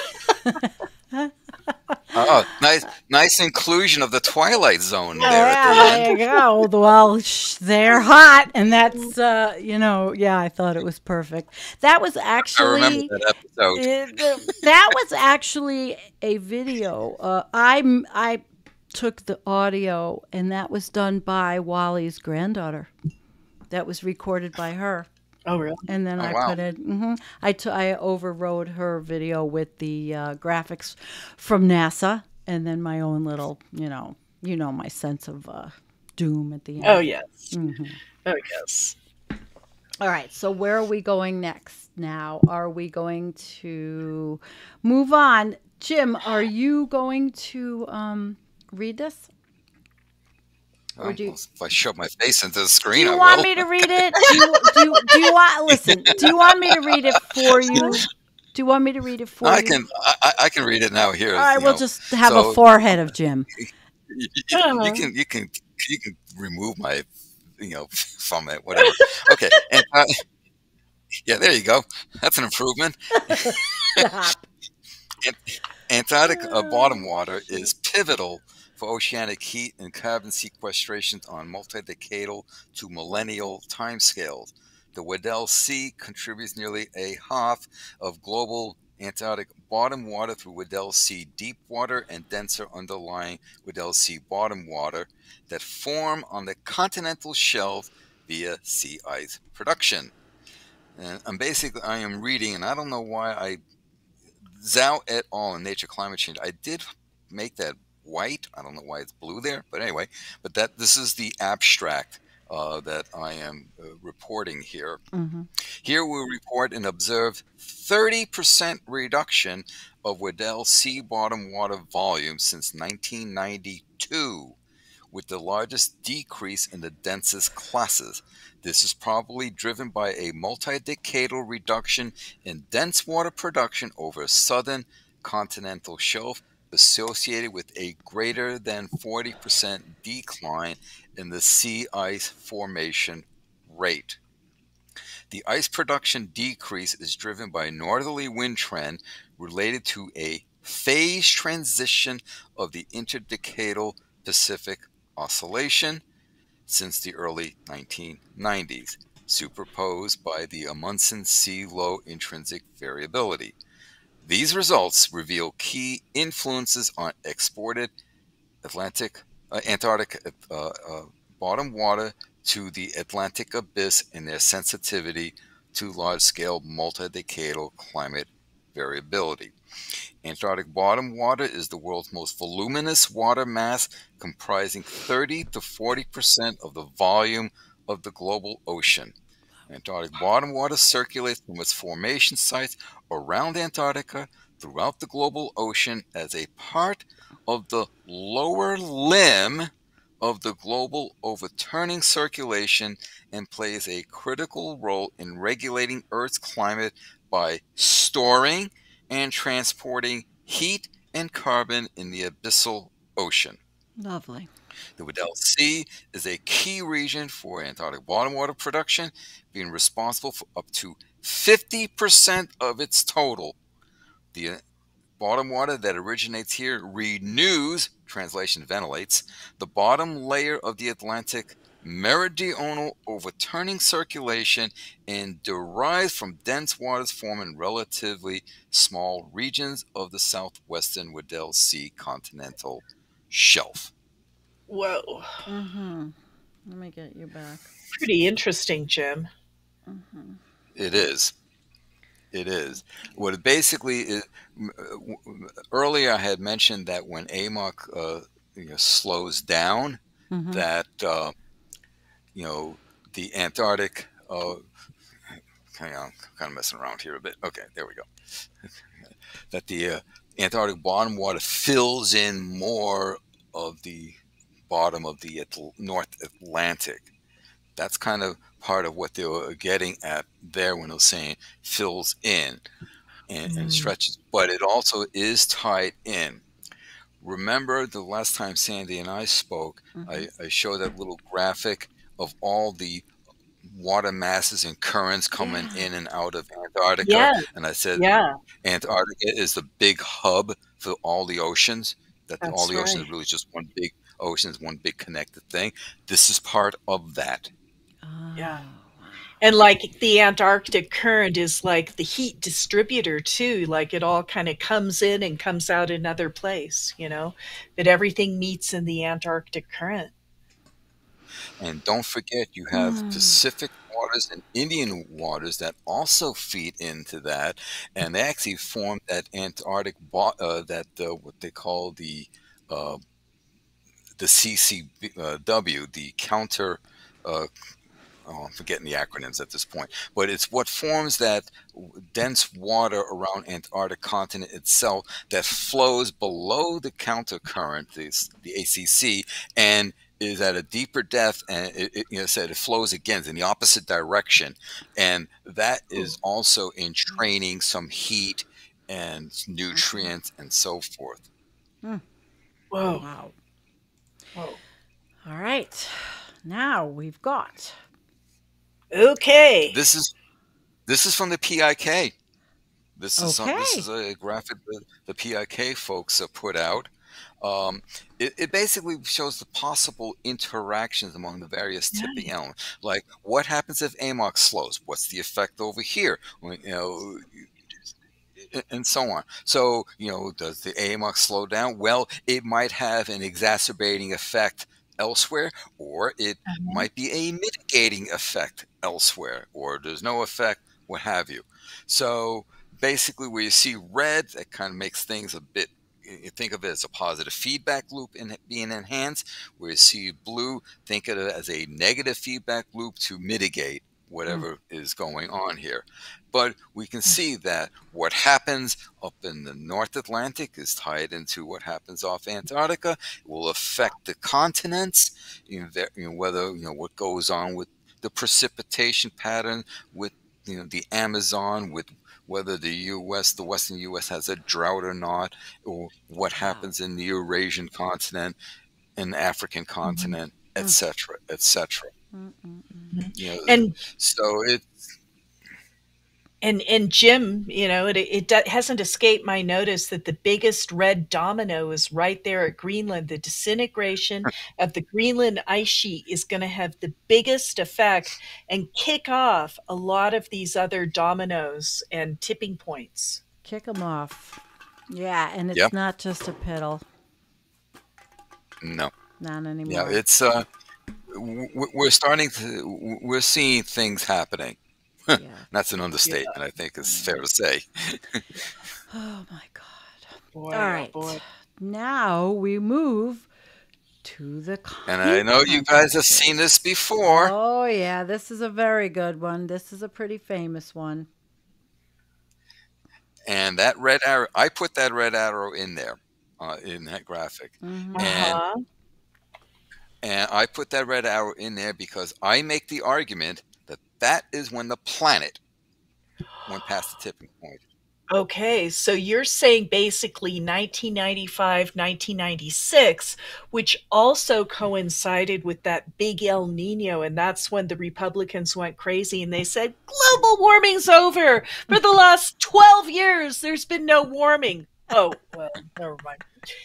Speaker 1: Oh, nice inclusion of the Twilight Zone there
Speaker 3: Yeah,
Speaker 1: at the end.
Speaker 3: there you go. Well, they're hot, and that's yeah, I thought it was perfect. That was actually,
Speaker 1: I remember that episode.
Speaker 3: that was actually a video. I took the audio, and that was done by Wally's granddaughter. That was recorded by her.
Speaker 4: Oh, really?
Speaker 3: And then I
Speaker 1: wow.
Speaker 3: put it. I overrode her video with the graphics from NASA, and then my own little, you know, my sense of doom at the end.
Speaker 4: Oh, yes. Oh, yes.
Speaker 3: All right. So where are we going next? Now, are we going to move on? Jim, are you going to read this?
Speaker 1: Well, if I shove my face into the screen,
Speaker 3: Do you
Speaker 1: I
Speaker 3: want
Speaker 1: will.
Speaker 3: me to read it? Do you want? Listen. Do you want me to read it for you? Do you want me to read it for
Speaker 1: I
Speaker 3: you?
Speaker 1: I can read it now here.
Speaker 3: All right, we'll
Speaker 1: know.
Speaker 3: just have
Speaker 1: So
Speaker 3: a forehead of Jim.
Speaker 1: You can remove my from it, whatever. Okay, and yeah, there you go. That's an improvement. Antarctic bottom water is pivotal for oceanic heat and carbon sequestration on multi-decadal to millennial timescales. The Weddell Sea contributes nearly a half of global Antarctic bottom water through Weddell Sea deep water and denser underlying Weddell Sea bottom water that form on the continental shelf via sea ice production. And I am reading, and I don't know why Zhao et al. In Nature Climate Change, I did make that white. I don't know why it's blue there, but anyway. But this is the abstract that I am reporting here.
Speaker 3: Mm-hmm.
Speaker 1: Here we report an observed 30% reduction of Weddell sea bottom water volume since 1992, with the largest decrease in the densest classes. This is probably driven by a multi-decadal reduction in dense water production over a southern continental shelf, associated with a greater than 40% decline in the sea ice formation rate. The ice production decrease is driven by a northerly wind trend related to a phase transition of the interdecadal Pacific Oscillation since the early 1990s, superposed by the Amundsen sea low intrinsic variability. These results reveal key influences on exported Antarctic bottom water to the Atlantic abyss and their sensitivity to large-scale multi-decadal climate variability. Antarctic bottom water is the world's most voluminous water mass, comprising 30 to 40% of the volume of the global ocean. Antarctic bottom water circulates from its formation sites around Antarctica throughout the global ocean as a part of the lower limb of the global overturning circulation, and plays a critical role in regulating Earth's climate by storing and transporting heat and carbon in the abyssal ocean.
Speaker 3: Lovely.
Speaker 1: The Weddell Sea is a key region for Antarctic bottom water production, being responsible for up to 50% of its total. The bottom water that originates here renews, translation ventilates, the bottom layer of the Atlantic meridional overturning circulation, and derives from dense waters formed in relatively small regions of the southwestern Weddell Sea continental shelf.
Speaker 4: Whoa.
Speaker 3: Mm-hmm. Let me get you back.
Speaker 4: Pretty interesting, Jim.
Speaker 3: Mm-hmm.
Speaker 1: It is. It is. What it basically is, earlier I had mentioned that when AMOC slows down,
Speaker 3: Mm-hmm.
Speaker 1: that the Antarctic. Hang on, I'm kind of messing around here a bit. Okay, there we go. That the Antarctic bottom water fills in more of the bottom of the North Atlantic. That's kind of part of what they were getting at there when they were saying fills in and stretches. But it also is tied in. Remember the last time Sandy and I spoke, I showed that little graphic of all the water masses and currents coming in and out of Antarctica.
Speaker 4: Yeah.
Speaker 1: And I said Antarctica is the big hub for all the oceans. All the oceans is really just one big ocean, is one big connected thing. This is part of that.
Speaker 4: Yeah. And like the Antarctic current is like the heat distributor too. Like it all kind of comes in and comes out another place, that everything meets in the Antarctic current.
Speaker 1: And don't forget, you have Pacific waters and Indian waters that also feed into that, and they actually form that Antarctic what they call the CCW, the counter. I'm forgetting the acronyms at this point, but it's what forms that dense water around Antarctic continent itself that flows below the counter current, the ACC, and is at a deeper depth, and it flows again in the opposite direction, and that is also entraining some heat and nutrients and so forth.
Speaker 3: Whoa!
Speaker 4: Wow!
Speaker 3: Whoa! All right, now we've got.
Speaker 4: Okay.
Speaker 1: This is from the PIK. This is a graphic that the PIK folks put out. It basically shows the possible interactions among the various tipping elements. Like, what happens if AMOC slows? What's the effect over here? And so on. So, does the AMOC slow down? Well, it might have an exacerbating effect elsewhere, or it might be a mitigating effect elsewhere, or there's no effect, what have you. So basically, where you see red, that kind of makes things a bit you think of it as a positive feedback loop being enhanced. Where you see blue, think of it as a negative feedback loop to mitigate whatever is going on here. But we can see that what happens up in the North Atlantic is tied into what happens off Antarctica. It will affect the continents, whether what goes on with the precipitation pattern, with the Amazon, with whether the Western U.S. has a drought or not, or what happens in the Eurasian continent, and African continent, etc., etc.
Speaker 4: And
Speaker 1: so it's
Speaker 4: and Jim, it hasn't escaped my notice that the biggest red domino is right there at Greenland. The disintegration of the Greenland ice sheet is going to have the biggest effect and kick off a lot of these other dominoes and tipping points.
Speaker 3: Kick them off. Yeah, and it's not just a piddle.
Speaker 1: No.
Speaker 3: Not anymore.
Speaker 1: Yeah, it's we're seeing things happening.
Speaker 3: Yeah.
Speaker 1: That's an understatement, I think it's fair to say.
Speaker 3: Oh my God.
Speaker 4: Boy,
Speaker 3: All right.
Speaker 4: boy.
Speaker 3: Now we move to the
Speaker 1: And I know you guys have seen this before.
Speaker 3: Oh yeah, this is a very good one. This is a pretty famous one.
Speaker 1: And that red arrow, I put that red arrow in there, in that graphic. And I put that red arrow in there because I make the argument that is when the planet went past the tipping point.
Speaker 4: Okay, so you're saying basically 1995, 1996, which also coincided with that big El Nino, and that's when the Republicans went crazy and they said, global warming's over. For the last 12 years, there's been no warming. Oh, well, never mind.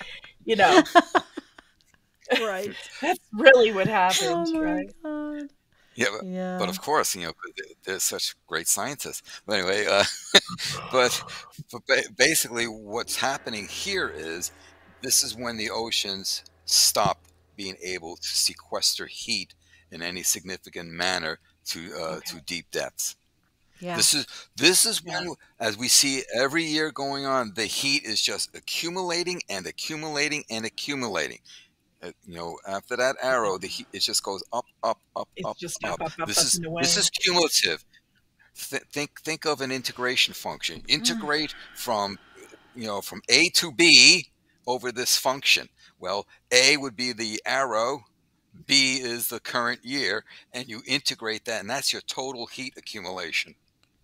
Speaker 3: Right.
Speaker 4: That's really what happened,
Speaker 3: Oh my
Speaker 4: right?
Speaker 3: God.
Speaker 1: Yeah, but of course, they're such great scientists. But anyway, but basically what's happening here is this is when the oceans stop being able to sequester heat in any significant manner to deep depths.
Speaker 3: Yeah.
Speaker 1: This is when, as we see every year going on, the heat is just accumulating and accumulating and accumulating. After that arrow, the heat, it just goes up, up, up,
Speaker 4: It's
Speaker 1: up,
Speaker 4: just
Speaker 1: up.
Speaker 4: up
Speaker 1: This
Speaker 4: and away.
Speaker 1: is cumulative. Think of an integration function. Integrate from A to B over this function. Well, A would be the arrow, B is the current year, and you integrate that, and that's your total heat accumulation.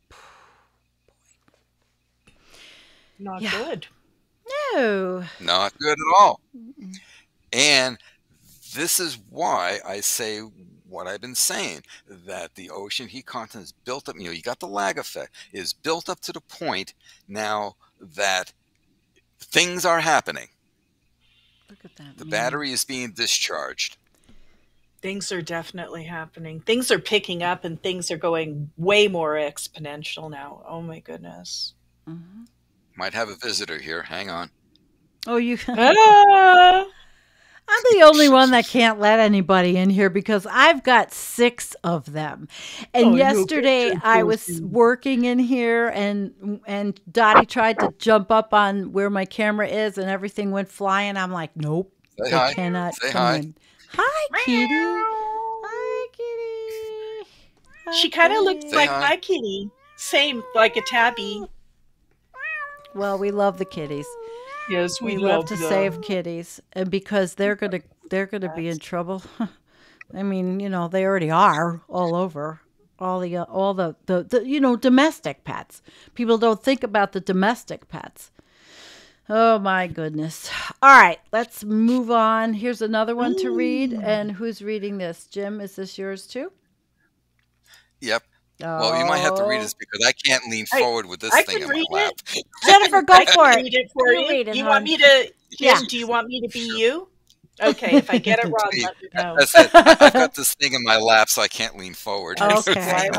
Speaker 4: Not good.
Speaker 3: No.
Speaker 1: Not good at all. And this is why I say what I've been saying, that the ocean heat content is built up. You got the lag effect, is built up to the point now that things are happening.
Speaker 3: Look at that.
Speaker 1: The battery is being discharged.
Speaker 4: Things are definitely happening. Things are picking up and things are going way more exponential now. Oh my goodness.
Speaker 1: Might have a visitor here. Hang on.
Speaker 3: Oh, you.
Speaker 4: Ah!
Speaker 3: I'm the only one that can't let anybody in here because I've got 6 of them. And yesterday I was working in here and Dottie tried to jump up on where my camera is and everything went flying. I'm like, nope,
Speaker 1: Say
Speaker 3: they
Speaker 1: hi.
Speaker 3: cannot
Speaker 1: Say
Speaker 3: come
Speaker 1: hi.
Speaker 3: in. Hi, kitty. Hi, kitty. Hi,
Speaker 4: She kind of looks
Speaker 3: kitty.
Speaker 4: like
Speaker 1: hi.
Speaker 4: my kitty. Same, like a tabby.
Speaker 3: Well, we love the kitties.
Speaker 4: Yes,
Speaker 3: We love to save kitties, and because they're gonna be in trouble. I mean, they already are all over. All the domestic pets. People don't think about the domestic pets. Oh my goodness. All right, let's move on. Here's another one to read. And who's reading this? Jim, is this yours too?
Speaker 1: Yep. Well, you might have to read this because I can't lean forward with this
Speaker 4: I
Speaker 1: thing
Speaker 4: can
Speaker 1: in my
Speaker 4: read
Speaker 1: lap.
Speaker 3: Jennifer, go
Speaker 4: I
Speaker 3: for
Speaker 4: can
Speaker 3: it.
Speaker 4: read it for
Speaker 3: You
Speaker 4: you.
Speaker 3: read it,
Speaker 4: You
Speaker 3: hon.
Speaker 4: want me to, Jim,
Speaker 3: Yeah.
Speaker 4: do you want me to be you? Okay, if I get it wrong, let me know.
Speaker 1: That's it. I've got this thing in my lap, so I can't lean forward.
Speaker 3: Okay.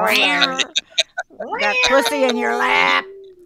Speaker 3: That pussy in your lap.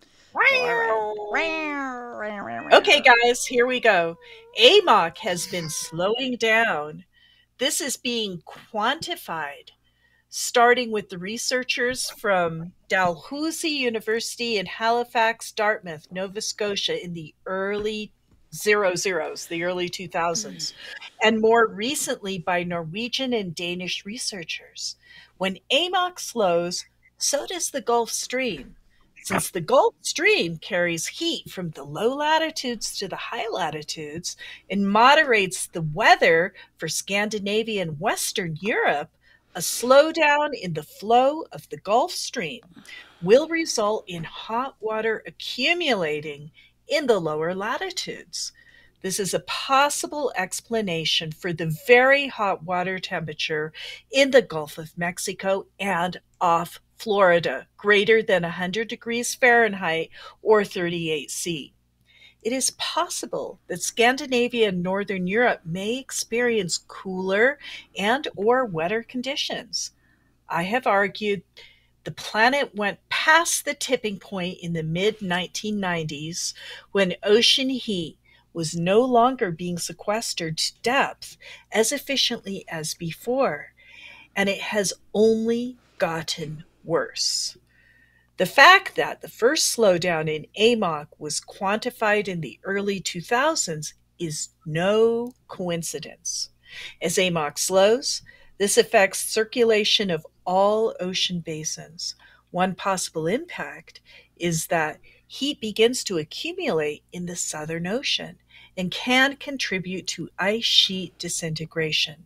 Speaker 4: Okay, guys, here we go. AMOC has been slowing down. This is being quantified, starting with the researchers from Dalhousie University in Halifax, Dartmouth, Nova Scotia in the early the early 2000s, and more recently by Norwegian and Danish researchers. When AMOC slows, so does the Gulf Stream. Since the Gulf Stream carries heat from the low latitudes to the high latitudes and moderates the weather for Scandinavia and Western Europe, a slowdown in the flow of the Gulf Stream will result in hot water accumulating in the lower latitudes. This is a possible explanation for the very hot water temperature in the Gulf of Mexico and off Florida, greater than 100 degrees Fahrenheit or 38 C. It is possible that Scandinavia and Northern Europe may experience cooler and or wetter conditions. I have argued the planet went past the tipping point in the mid-1990s when ocean heat was no longer being sequestered to depth as efficiently as before, and it has only gotten worse. The fact that the first slowdown in AMOC was quantified in the early 2000s is no coincidence. As AMOC slows, this affects circulation of all ocean basins. One possible impact is that heat begins to accumulate in the Southern Ocean and can contribute to ice sheet disintegration.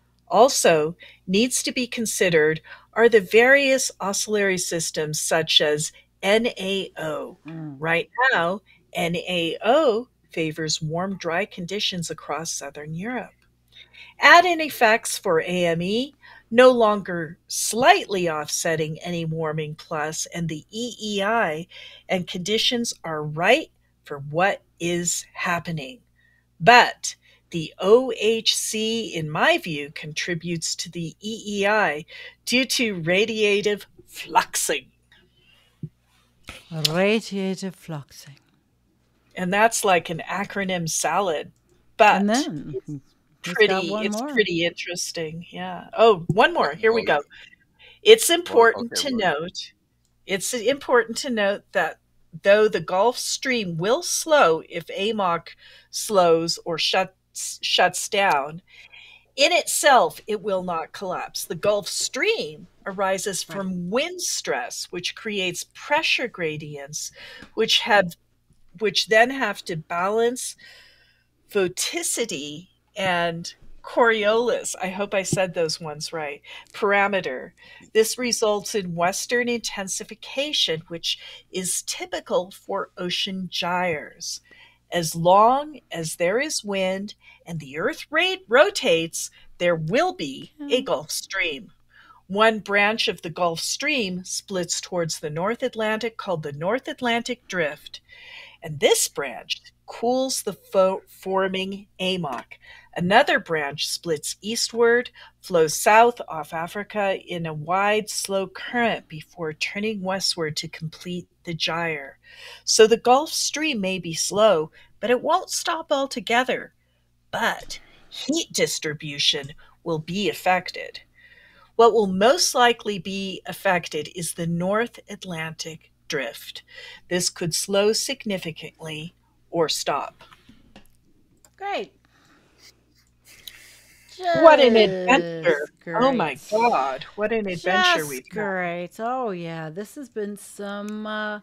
Speaker 4: Also, needs to be considered are the various oscillatory systems such as NAO. Right now, NAO favors warm, dry conditions across Southern Europe. Add in effects for AME, no longer slightly offsetting any warming plus, and the EEI, and conditions are right for what is happening. But the OHC, in my view, contributes to the EEI due to radiative fluxing.
Speaker 3: Radiative fluxing.
Speaker 4: And that's like an acronym salad. But
Speaker 3: and then
Speaker 4: it's pretty interesting. Yeah. Oh, one more. Here we go. It's important to note. It's important to note that though the Gulf Stream will slow if AMOC slows or shuts down, in itself it will not collapse. The Gulf Stream arises from wind stress, which creates pressure gradients, which then have to balance vorticity and Coriolis, I hope I said those ones right, parameter. This results in western intensification, which is typical for ocean gyres. As long as there is wind and the Earth rotates, there will be a Gulf Stream. One branch of the Gulf Stream splits towards the North Atlantic called the North Atlantic Drift, and this branch cools the forming AMOC. Another branch splits eastward, flows south off Africa in a wide, slow current before turning westward to complete the gyre. So the Gulf Stream may be slow, but it won't stop altogether. But heat distribution will be affected. What will most likely be affected is the North Atlantic Drift. This could slow significantly or stop.
Speaker 3: Great.
Speaker 4: What an adventure. Great. Oh my God. What an adventure we've had.
Speaker 3: Great. Oh yeah. This has been some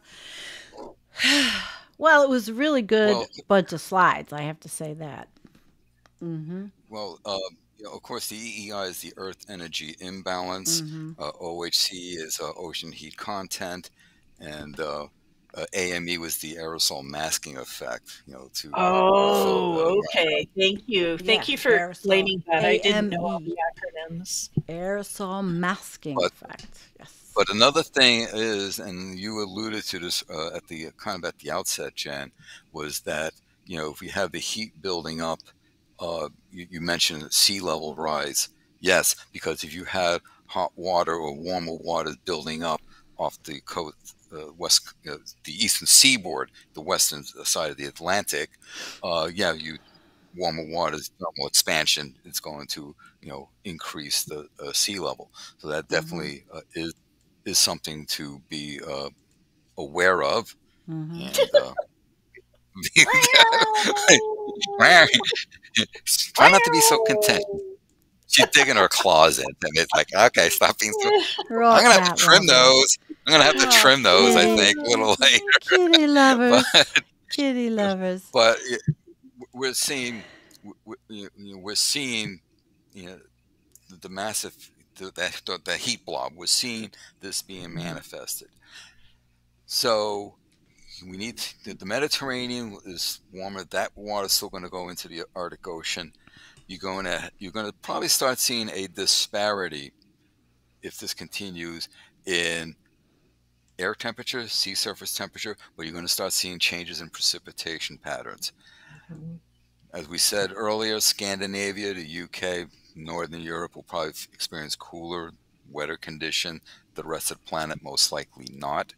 Speaker 3: well, it was a really good bunch of slides, I have to say that. Mm-hmm.
Speaker 1: Well, of course, the EEI is the Earth Energy Imbalance. OHC is ocean heat content, and AME was the aerosol masking effect.
Speaker 4: Okay. Thank you. Thank you for explaining that. I didn't know all the acronyms.
Speaker 3: Aerosol masking effect. Yes.
Speaker 1: But another thing is, and you alluded to this at the outset, Jen, was that if we have the heat building up. You mentioned sea level rise. Yes, because if you have hot water or warmer water building up off the coast, the eastern seaboard, the western side of the Atlantic, warmer water's thermal expansion is going to increase the sea level. So that definitely is something to be aware of. And, Try not to be so content. She's digging her claws in, and it's like, okay, stop being so. I'm gonna have to trim those. I'm gonna have to trim those. I think a little later.
Speaker 3: Kitty lovers, kitty lovers.
Speaker 1: But we're seeing, we're seeing, the massive, the heat blob. We're seeing this being manifested. So we need the Mediterranean is warmer. That water is still going to go into the Arctic Ocean. You're going to probably start seeing a disparity if this continues in air temperature, sea surface temperature, but you're going to start seeing changes in precipitation patterns. As we said earlier, Scandinavia, the UK, Northern Europe will probably experience cooler, wetter condition. The rest of the planet most likely not.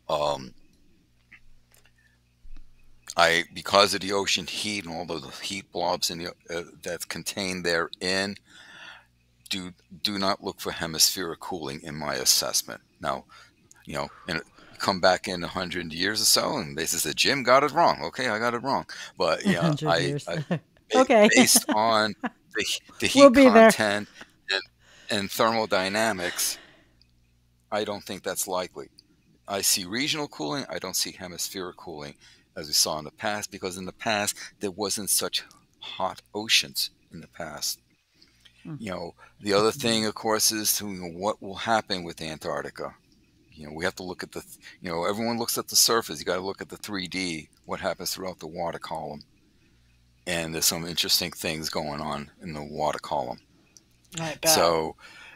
Speaker 1: Because of the ocean heat and all the heat blobs in that's contained therein, do not look for hemispheric cooling in my assessment. Now, and come back in 100 years or so, and they say Jim got it wrong. Okay, I got it wrong, but
Speaker 3: okay,
Speaker 1: based on the heat content and thermodynamics, I don't think that's likely. I see regional cooling. I don't see hemispheric cooling, as we saw in the past, because in the past there wasn't such hot oceans in the past. The other thing, of course, is what will happen with Antarctica. We have to look at everyone looks at the surface. You got to look at the 3D, what happens throughout the water column. And there's some interesting things going on in the water column.
Speaker 4: I bet.
Speaker 1: So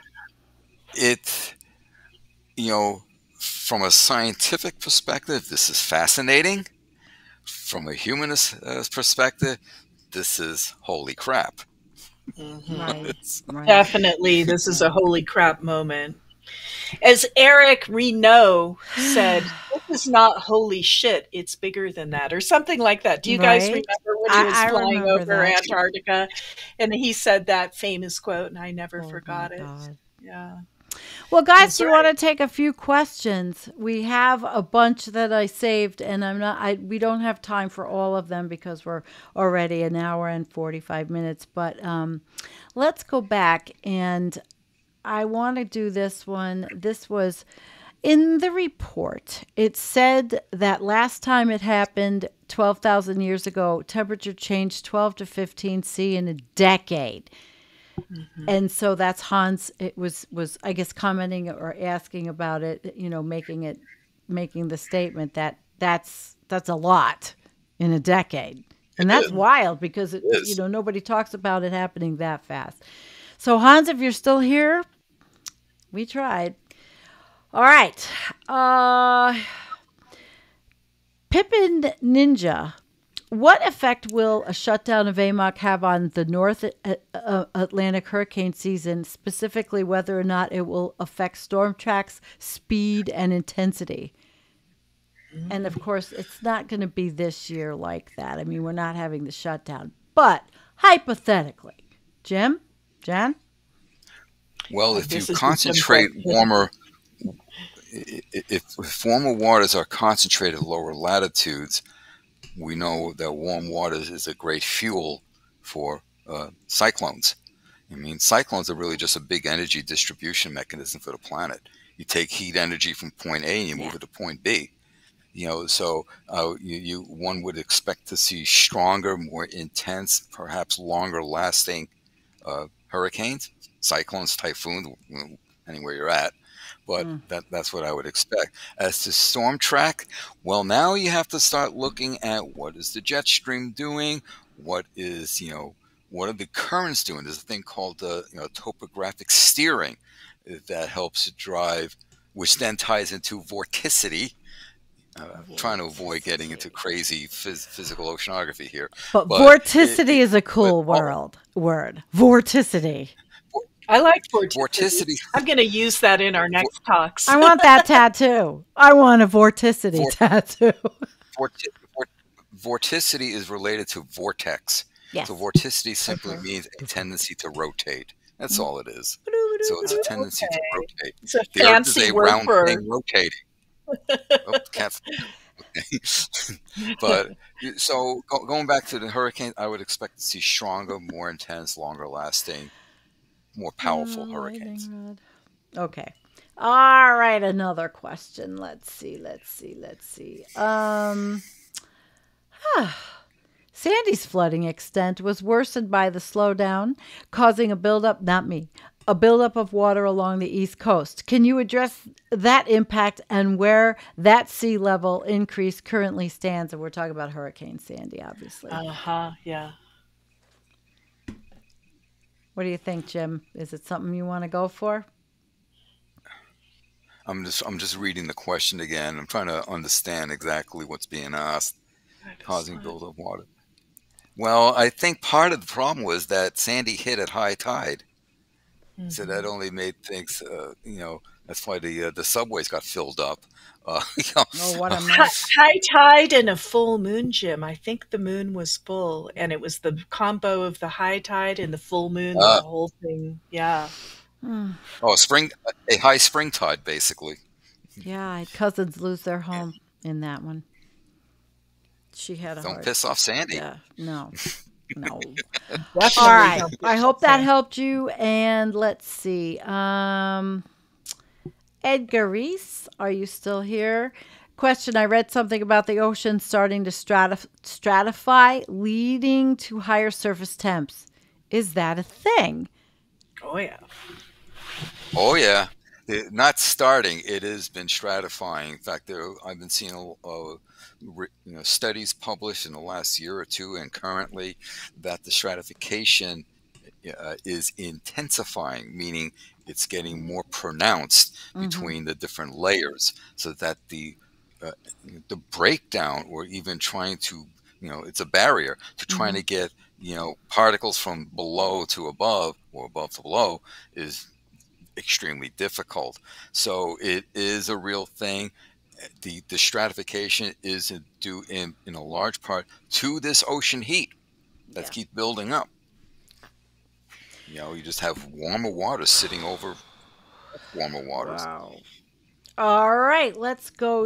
Speaker 1: from a scientific perspective, this is fascinating. From a humanist perspective, this is holy crap.
Speaker 4: Right. Definitely, this is a holy crap moment. As Eric Renault said, this is not holy shit, it's bigger than that, or something like that. Do you guys remember when he was flying over Antarctica? And he said that famous quote, and I never forgot it. God. Yeah.
Speaker 3: Well, guys, do you want to take a few questions? We have a bunch that I saved, and we don't have time for all of them because we're already an hour and 45 minutes. But let's go back, and I want to do this one. This was in the report. It said that last time it happened 12,000 years ago, temperature changed 12 to 15 C in a decade. And so that's Hans. It was I guess commenting or asking about it. Making the statement that that's a lot in a decade, and that's wild because nobody talks about it happening that fast. So Hans, if you're still here, we tried. All right, Pippin Ninja. What effect will a shutdown of AMOC have on the North Atlantic hurricane season, specifically whether or not it will affect storm tracks, speed, and intensity? And, of course, it's not going to be this year like that. I mean, we're not having the shutdown. But hypothetically, Jim? Jan?
Speaker 1: Well, if you concentrate warmer waters are concentrated at lower latitudes, we know that warm water is a great fuel for cyclones. I mean, cyclones are really just a big energy distribution mechanism for the planet. You take heat energy from point A and you move it to point B. So one would expect to see stronger, more intense, perhaps longer lasting hurricanes, cyclones, typhoons, anywhere you're at. But that's what I would expect. As to storm track, well, now you have to start looking at what is the jet stream doing, what are the currents doing. There's a thing called topographic steering that helps drive, which then ties into vorticity. I'm trying to avoid getting into crazy physical oceanography here.
Speaker 3: But vorticity is a cool word. Vorticity.
Speaker 4: I like vorticity. I'm going to use that in our next talks.
Speaker 3: I want that tattoo. I want a vorticity tattoo.
Speaker 1: Vorticity is related to vortex.
Speaker 3: Yes.
Speaker 1: So vorticity simply means a tendency to rotate. That's all it is. So it's a tendency to rotate.
Speaker 4: It's a fancy word for
Speaker 1: thing rotating. But so going back to the hurricane, I would expect to see stronger, more intense, longer lasting, more powerful hurricanes.
Speaker 3: Lightning rod. Okay. All right, another question. Let's see. Sandy's flooding extent was worsened by the slowdown, causing a buildup, not me, a buildup of water along the east coast. Can you address that impact and where that sea level increase currently stands? And we're talking about Hurricane Sandy, obviously.
Speaker 4: Yeah.
Speaker 3: What do you think, Jim? Is it something you want to go for?
Speaker 1: I'm just reading the question again. I'm trying to understand exactly what's being asked. Causing buildup of water. Well, I think part of the problem was that Sandy hit at high tide. So that only made things, that's why the subways got filled up.
Speaker 3: Oh, what a mess.
Speaker 4: High tide and a full moon, Jim. I think the moon was full, and it was the combo of the high tide and the full moon, the whole thing. Yeah.
Speaker 1: Oh, a high spring tide, basically.
Speaker 3: Yeah, I had cousins lose their home in that one. She had a
Speaker 1: Don't piss off Sandy.
Speaker 3: Yeah, no. All
Speaker 4: Definitely.
Speaker 3: right. I hope that helped you. And let's see. Edgar Reese, are you still here? Question, I read something about the ocean starting to stratify, leading to higher surface temps. Is that a thing?
Speaker 4: Oh, yeah.
Speaker 1: Oh, yeah. Not starting. It has been stratifying. In fact, I've been seeing studies published in the last year or two and currently that the stratification is intensifying, meaning it's getting more pronounced between the different layers, so that the breakdown, or even trying to, it's a barrier to trying to get, particles from below to above or above to below is extremely difficult. So it is a real thing. The stratification is due in a large part to this ocean heat that keeps building up. You just have warmer water sitting over warmer waters.
Speaker 3: Wow. All right, let's go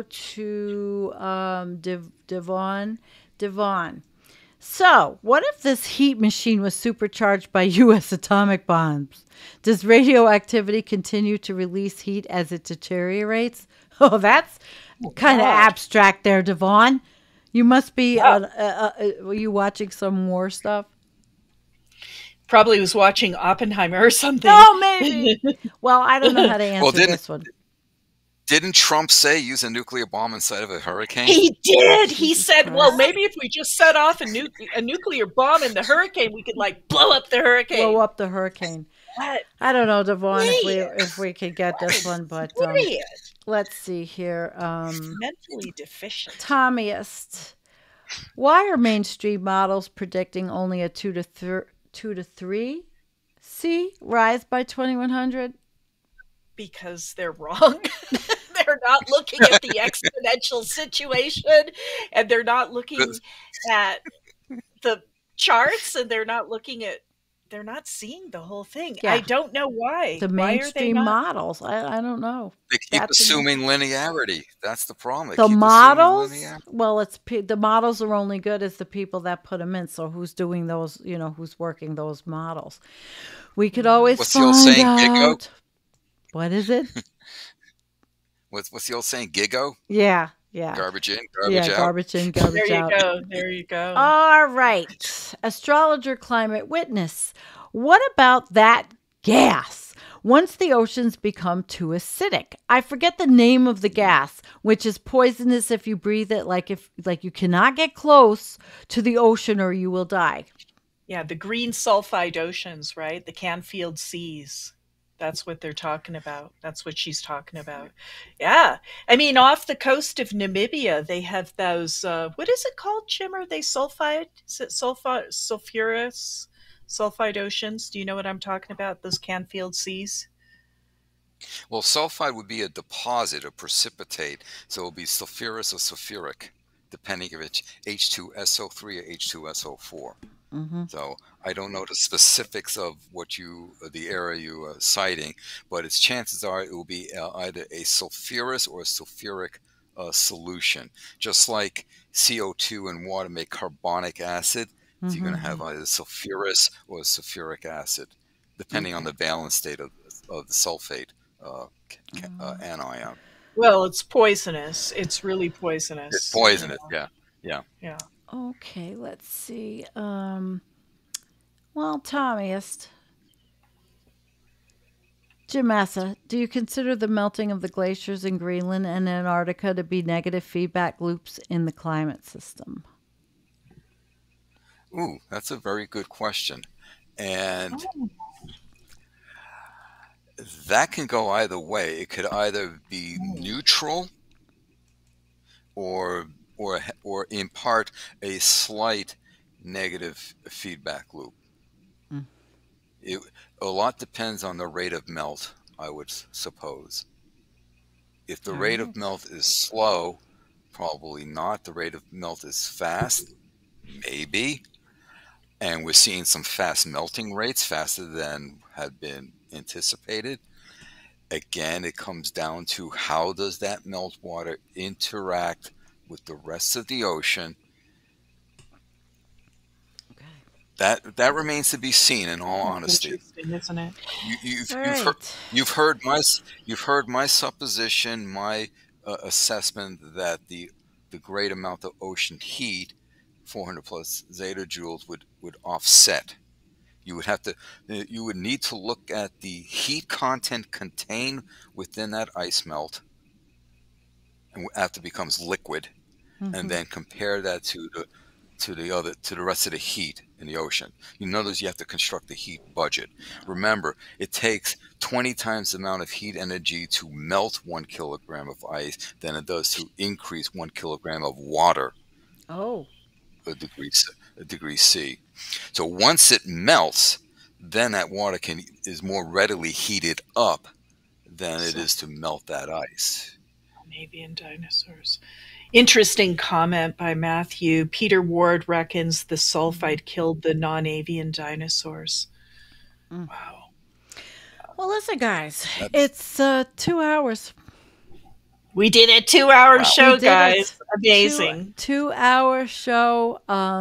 Speaker 3: to Devon. Devon. So, what if this heat machine was supercharged by U.S. atomic bombs? Does radioactivity continue to release heat as it deteriorates? Oh, that's kind of abstract there, Devon. You must be, were you watching some war stuff?
Speaker 4: Probably was watching Oppenheimer or something.
Speaker 3: Oh, maybe. Well, I don't know how to answer this one.
Speaker 1: Didn't Trump say use a nuclear bomb inside of a hurricane?
Speaker 4: He did. He said, well, maybe if we just set off a nuclear bomb in the hurricane, we could blow up the hurricane.
Speaker 3: Blow up the hurricane.
Speaker 4: What?
Speaker 3: I don't know, Devon, if we could get this one, but let's see here.
Speaker 4: Mentally deficient.
Speaker 3: Tommyist. Why are mainstream models predicting only a 2 to 3 C rise by 2100?
Speaker 4: Because they're wrong. They're not looking at the exponential situation, and they're not looking at the charts, and they're not seeing the whole thing. Yeah. I don't know why.
Speaker 3: The mainstream models. I don't know.
Speaker 1: They keep assuming linearity. That's the problem.
Speaker 3: The models? Well, the models are only good as the people that put them in. So who's doing those, who's working those models? We could always
Speaker 1: What's the old saying, Giggo?
Speaker 3: What is it?
Speaker 1: What's the old saying, Giggo?
Speaker 3: Yeah.
Speaker 1: Garbage in, garbage out.
Speaker 3: Garbage in, garbage out.
Speaker 4: There you go.
Speaker 3: All right. Astrologer climate witness. What about that gas? Once the oceans become too acidic. I forget the name of the gas, which is poisonous if you breathe it, like you cannot get close to the ocean or you will die.
Speaker 4: Yeah, the green sulfide oceans, right? The Canfield seas. That's what they're talking about. That's what she's talking about. Yeah. I mean, off the coast of Namibia, they have those, what is it called, Jim? Are they sulfide? Is it sulfurous? Sulfide oceans? Do you know what I'm talking about? Those Canfield seas?
Speaker 1: Well, sulfide would be a deposit, a precipitate. So it will be sulfurous or sulfuric, depending if it's H2SO3 or H2SO4. So I don't know the specifics of the area you are citing, but its chances are it will be either a sulfurous or a sulfuric solution. Just like CO2 and water make carbonic acid, so you're going to have either sulfurous or sulfuric acid, depending on the valence state of the sulfate anion.
Speaker 4: Well, it's poisonous. It's really poisonous.
Speaker 1: It's poisonous, yeah.
Speaker 3: Okay, let's see. Well, Tommyist. Jim Massa, do you consider the melting of the glaciers in Greenland and Antarctica to be negative feedback loops in the climate system?
Speaker 1: Ooh, that's a very good question. And that can go either way. It could either be neutral or impart a slight negative feedback loop. A lot depends on the rate of melt, I would suppose. If the rate of melt is slow, probably not. The rate of melt is fast, maybe. And we're seeing some fast melting rates, faster than had been anticipated. Again, it comes down to how does that meltwater interact with the rest of the ocean. That remains to be seen. In all honesty,
Speaker 4: interesting, isn't it?
Speaker 1: You've heard my supposition, my assessment that the great amount of ocean heat, 400 plus zetajoules, would offset. You would need to look at the heat content contained within that ice melt, and after it becomes liquid, and then compare that to the rest of the heat in the ocean. You notice you have to construct the heat budget. Remember, it takes 20 times the amount of heat energy to melt 1 kilogram of ice than it does to increase 1 kilogram of water.
Speaker 3: Oh.
Speaker 1: A degree C. So once it melts, then that water is more readily heated up than it is to melt that ice.
Speaker 4: Avian dinosaurs. Interesting comment by Matthew. Peter Ward reckons the sulfide killed the non-avian dinosaurs. Wow.
Speaker 3: Well, listen, guys, it's 2 hours.
Speaker 4: We did a 2-hour show, guys. Amazing.
Speaker 3: 2-hour show.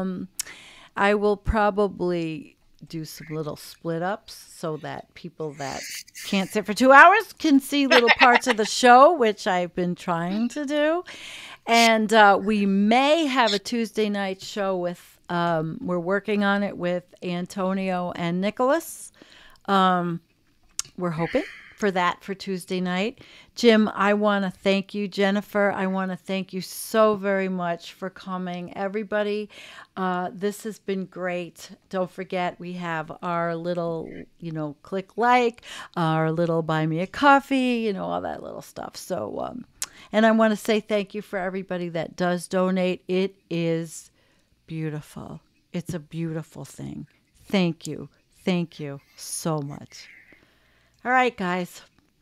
Speaker 3: I will probably do some little split ups so that people that can't sit for 2 hours can see little parts of the show, which I've been trying to do. And we may have a Tuesday night show with, we're working on it with Antonio and Nicholas. We're hoping for that for Tuesday night. Jim, I want to thank you. Jennifer, I want to thank you so very much for coming. Everybody, this has been great. Don't forget, we have our little, click like, our little buy me a coffee, all that little stuff. So, and I want to say thank you for everybody that does donate. It is beautiful. It's a beautiful thing. Thank you. Thank you so much. All right, guys,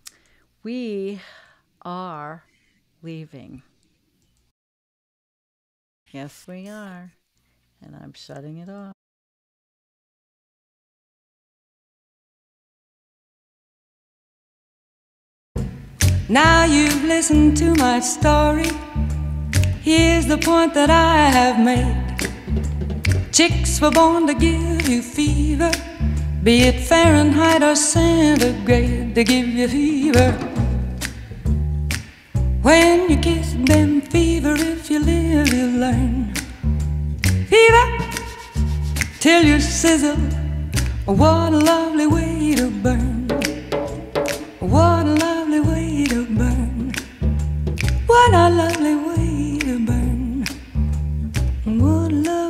Speaker 3: we are leaving. Yes, we are. And I'm shutting it off.
Speaker 7: Now you've listened to my story. Here's the point that I have made. Chicks were born to give you fever, be it Fahrenheit or centigrade, they give you fever. When you kiss them, fever, if you live, you learn. Fever, till you sizzle, what a lovely way to burn. What a lovely way to burn. What a lovely way to burn. What a lovely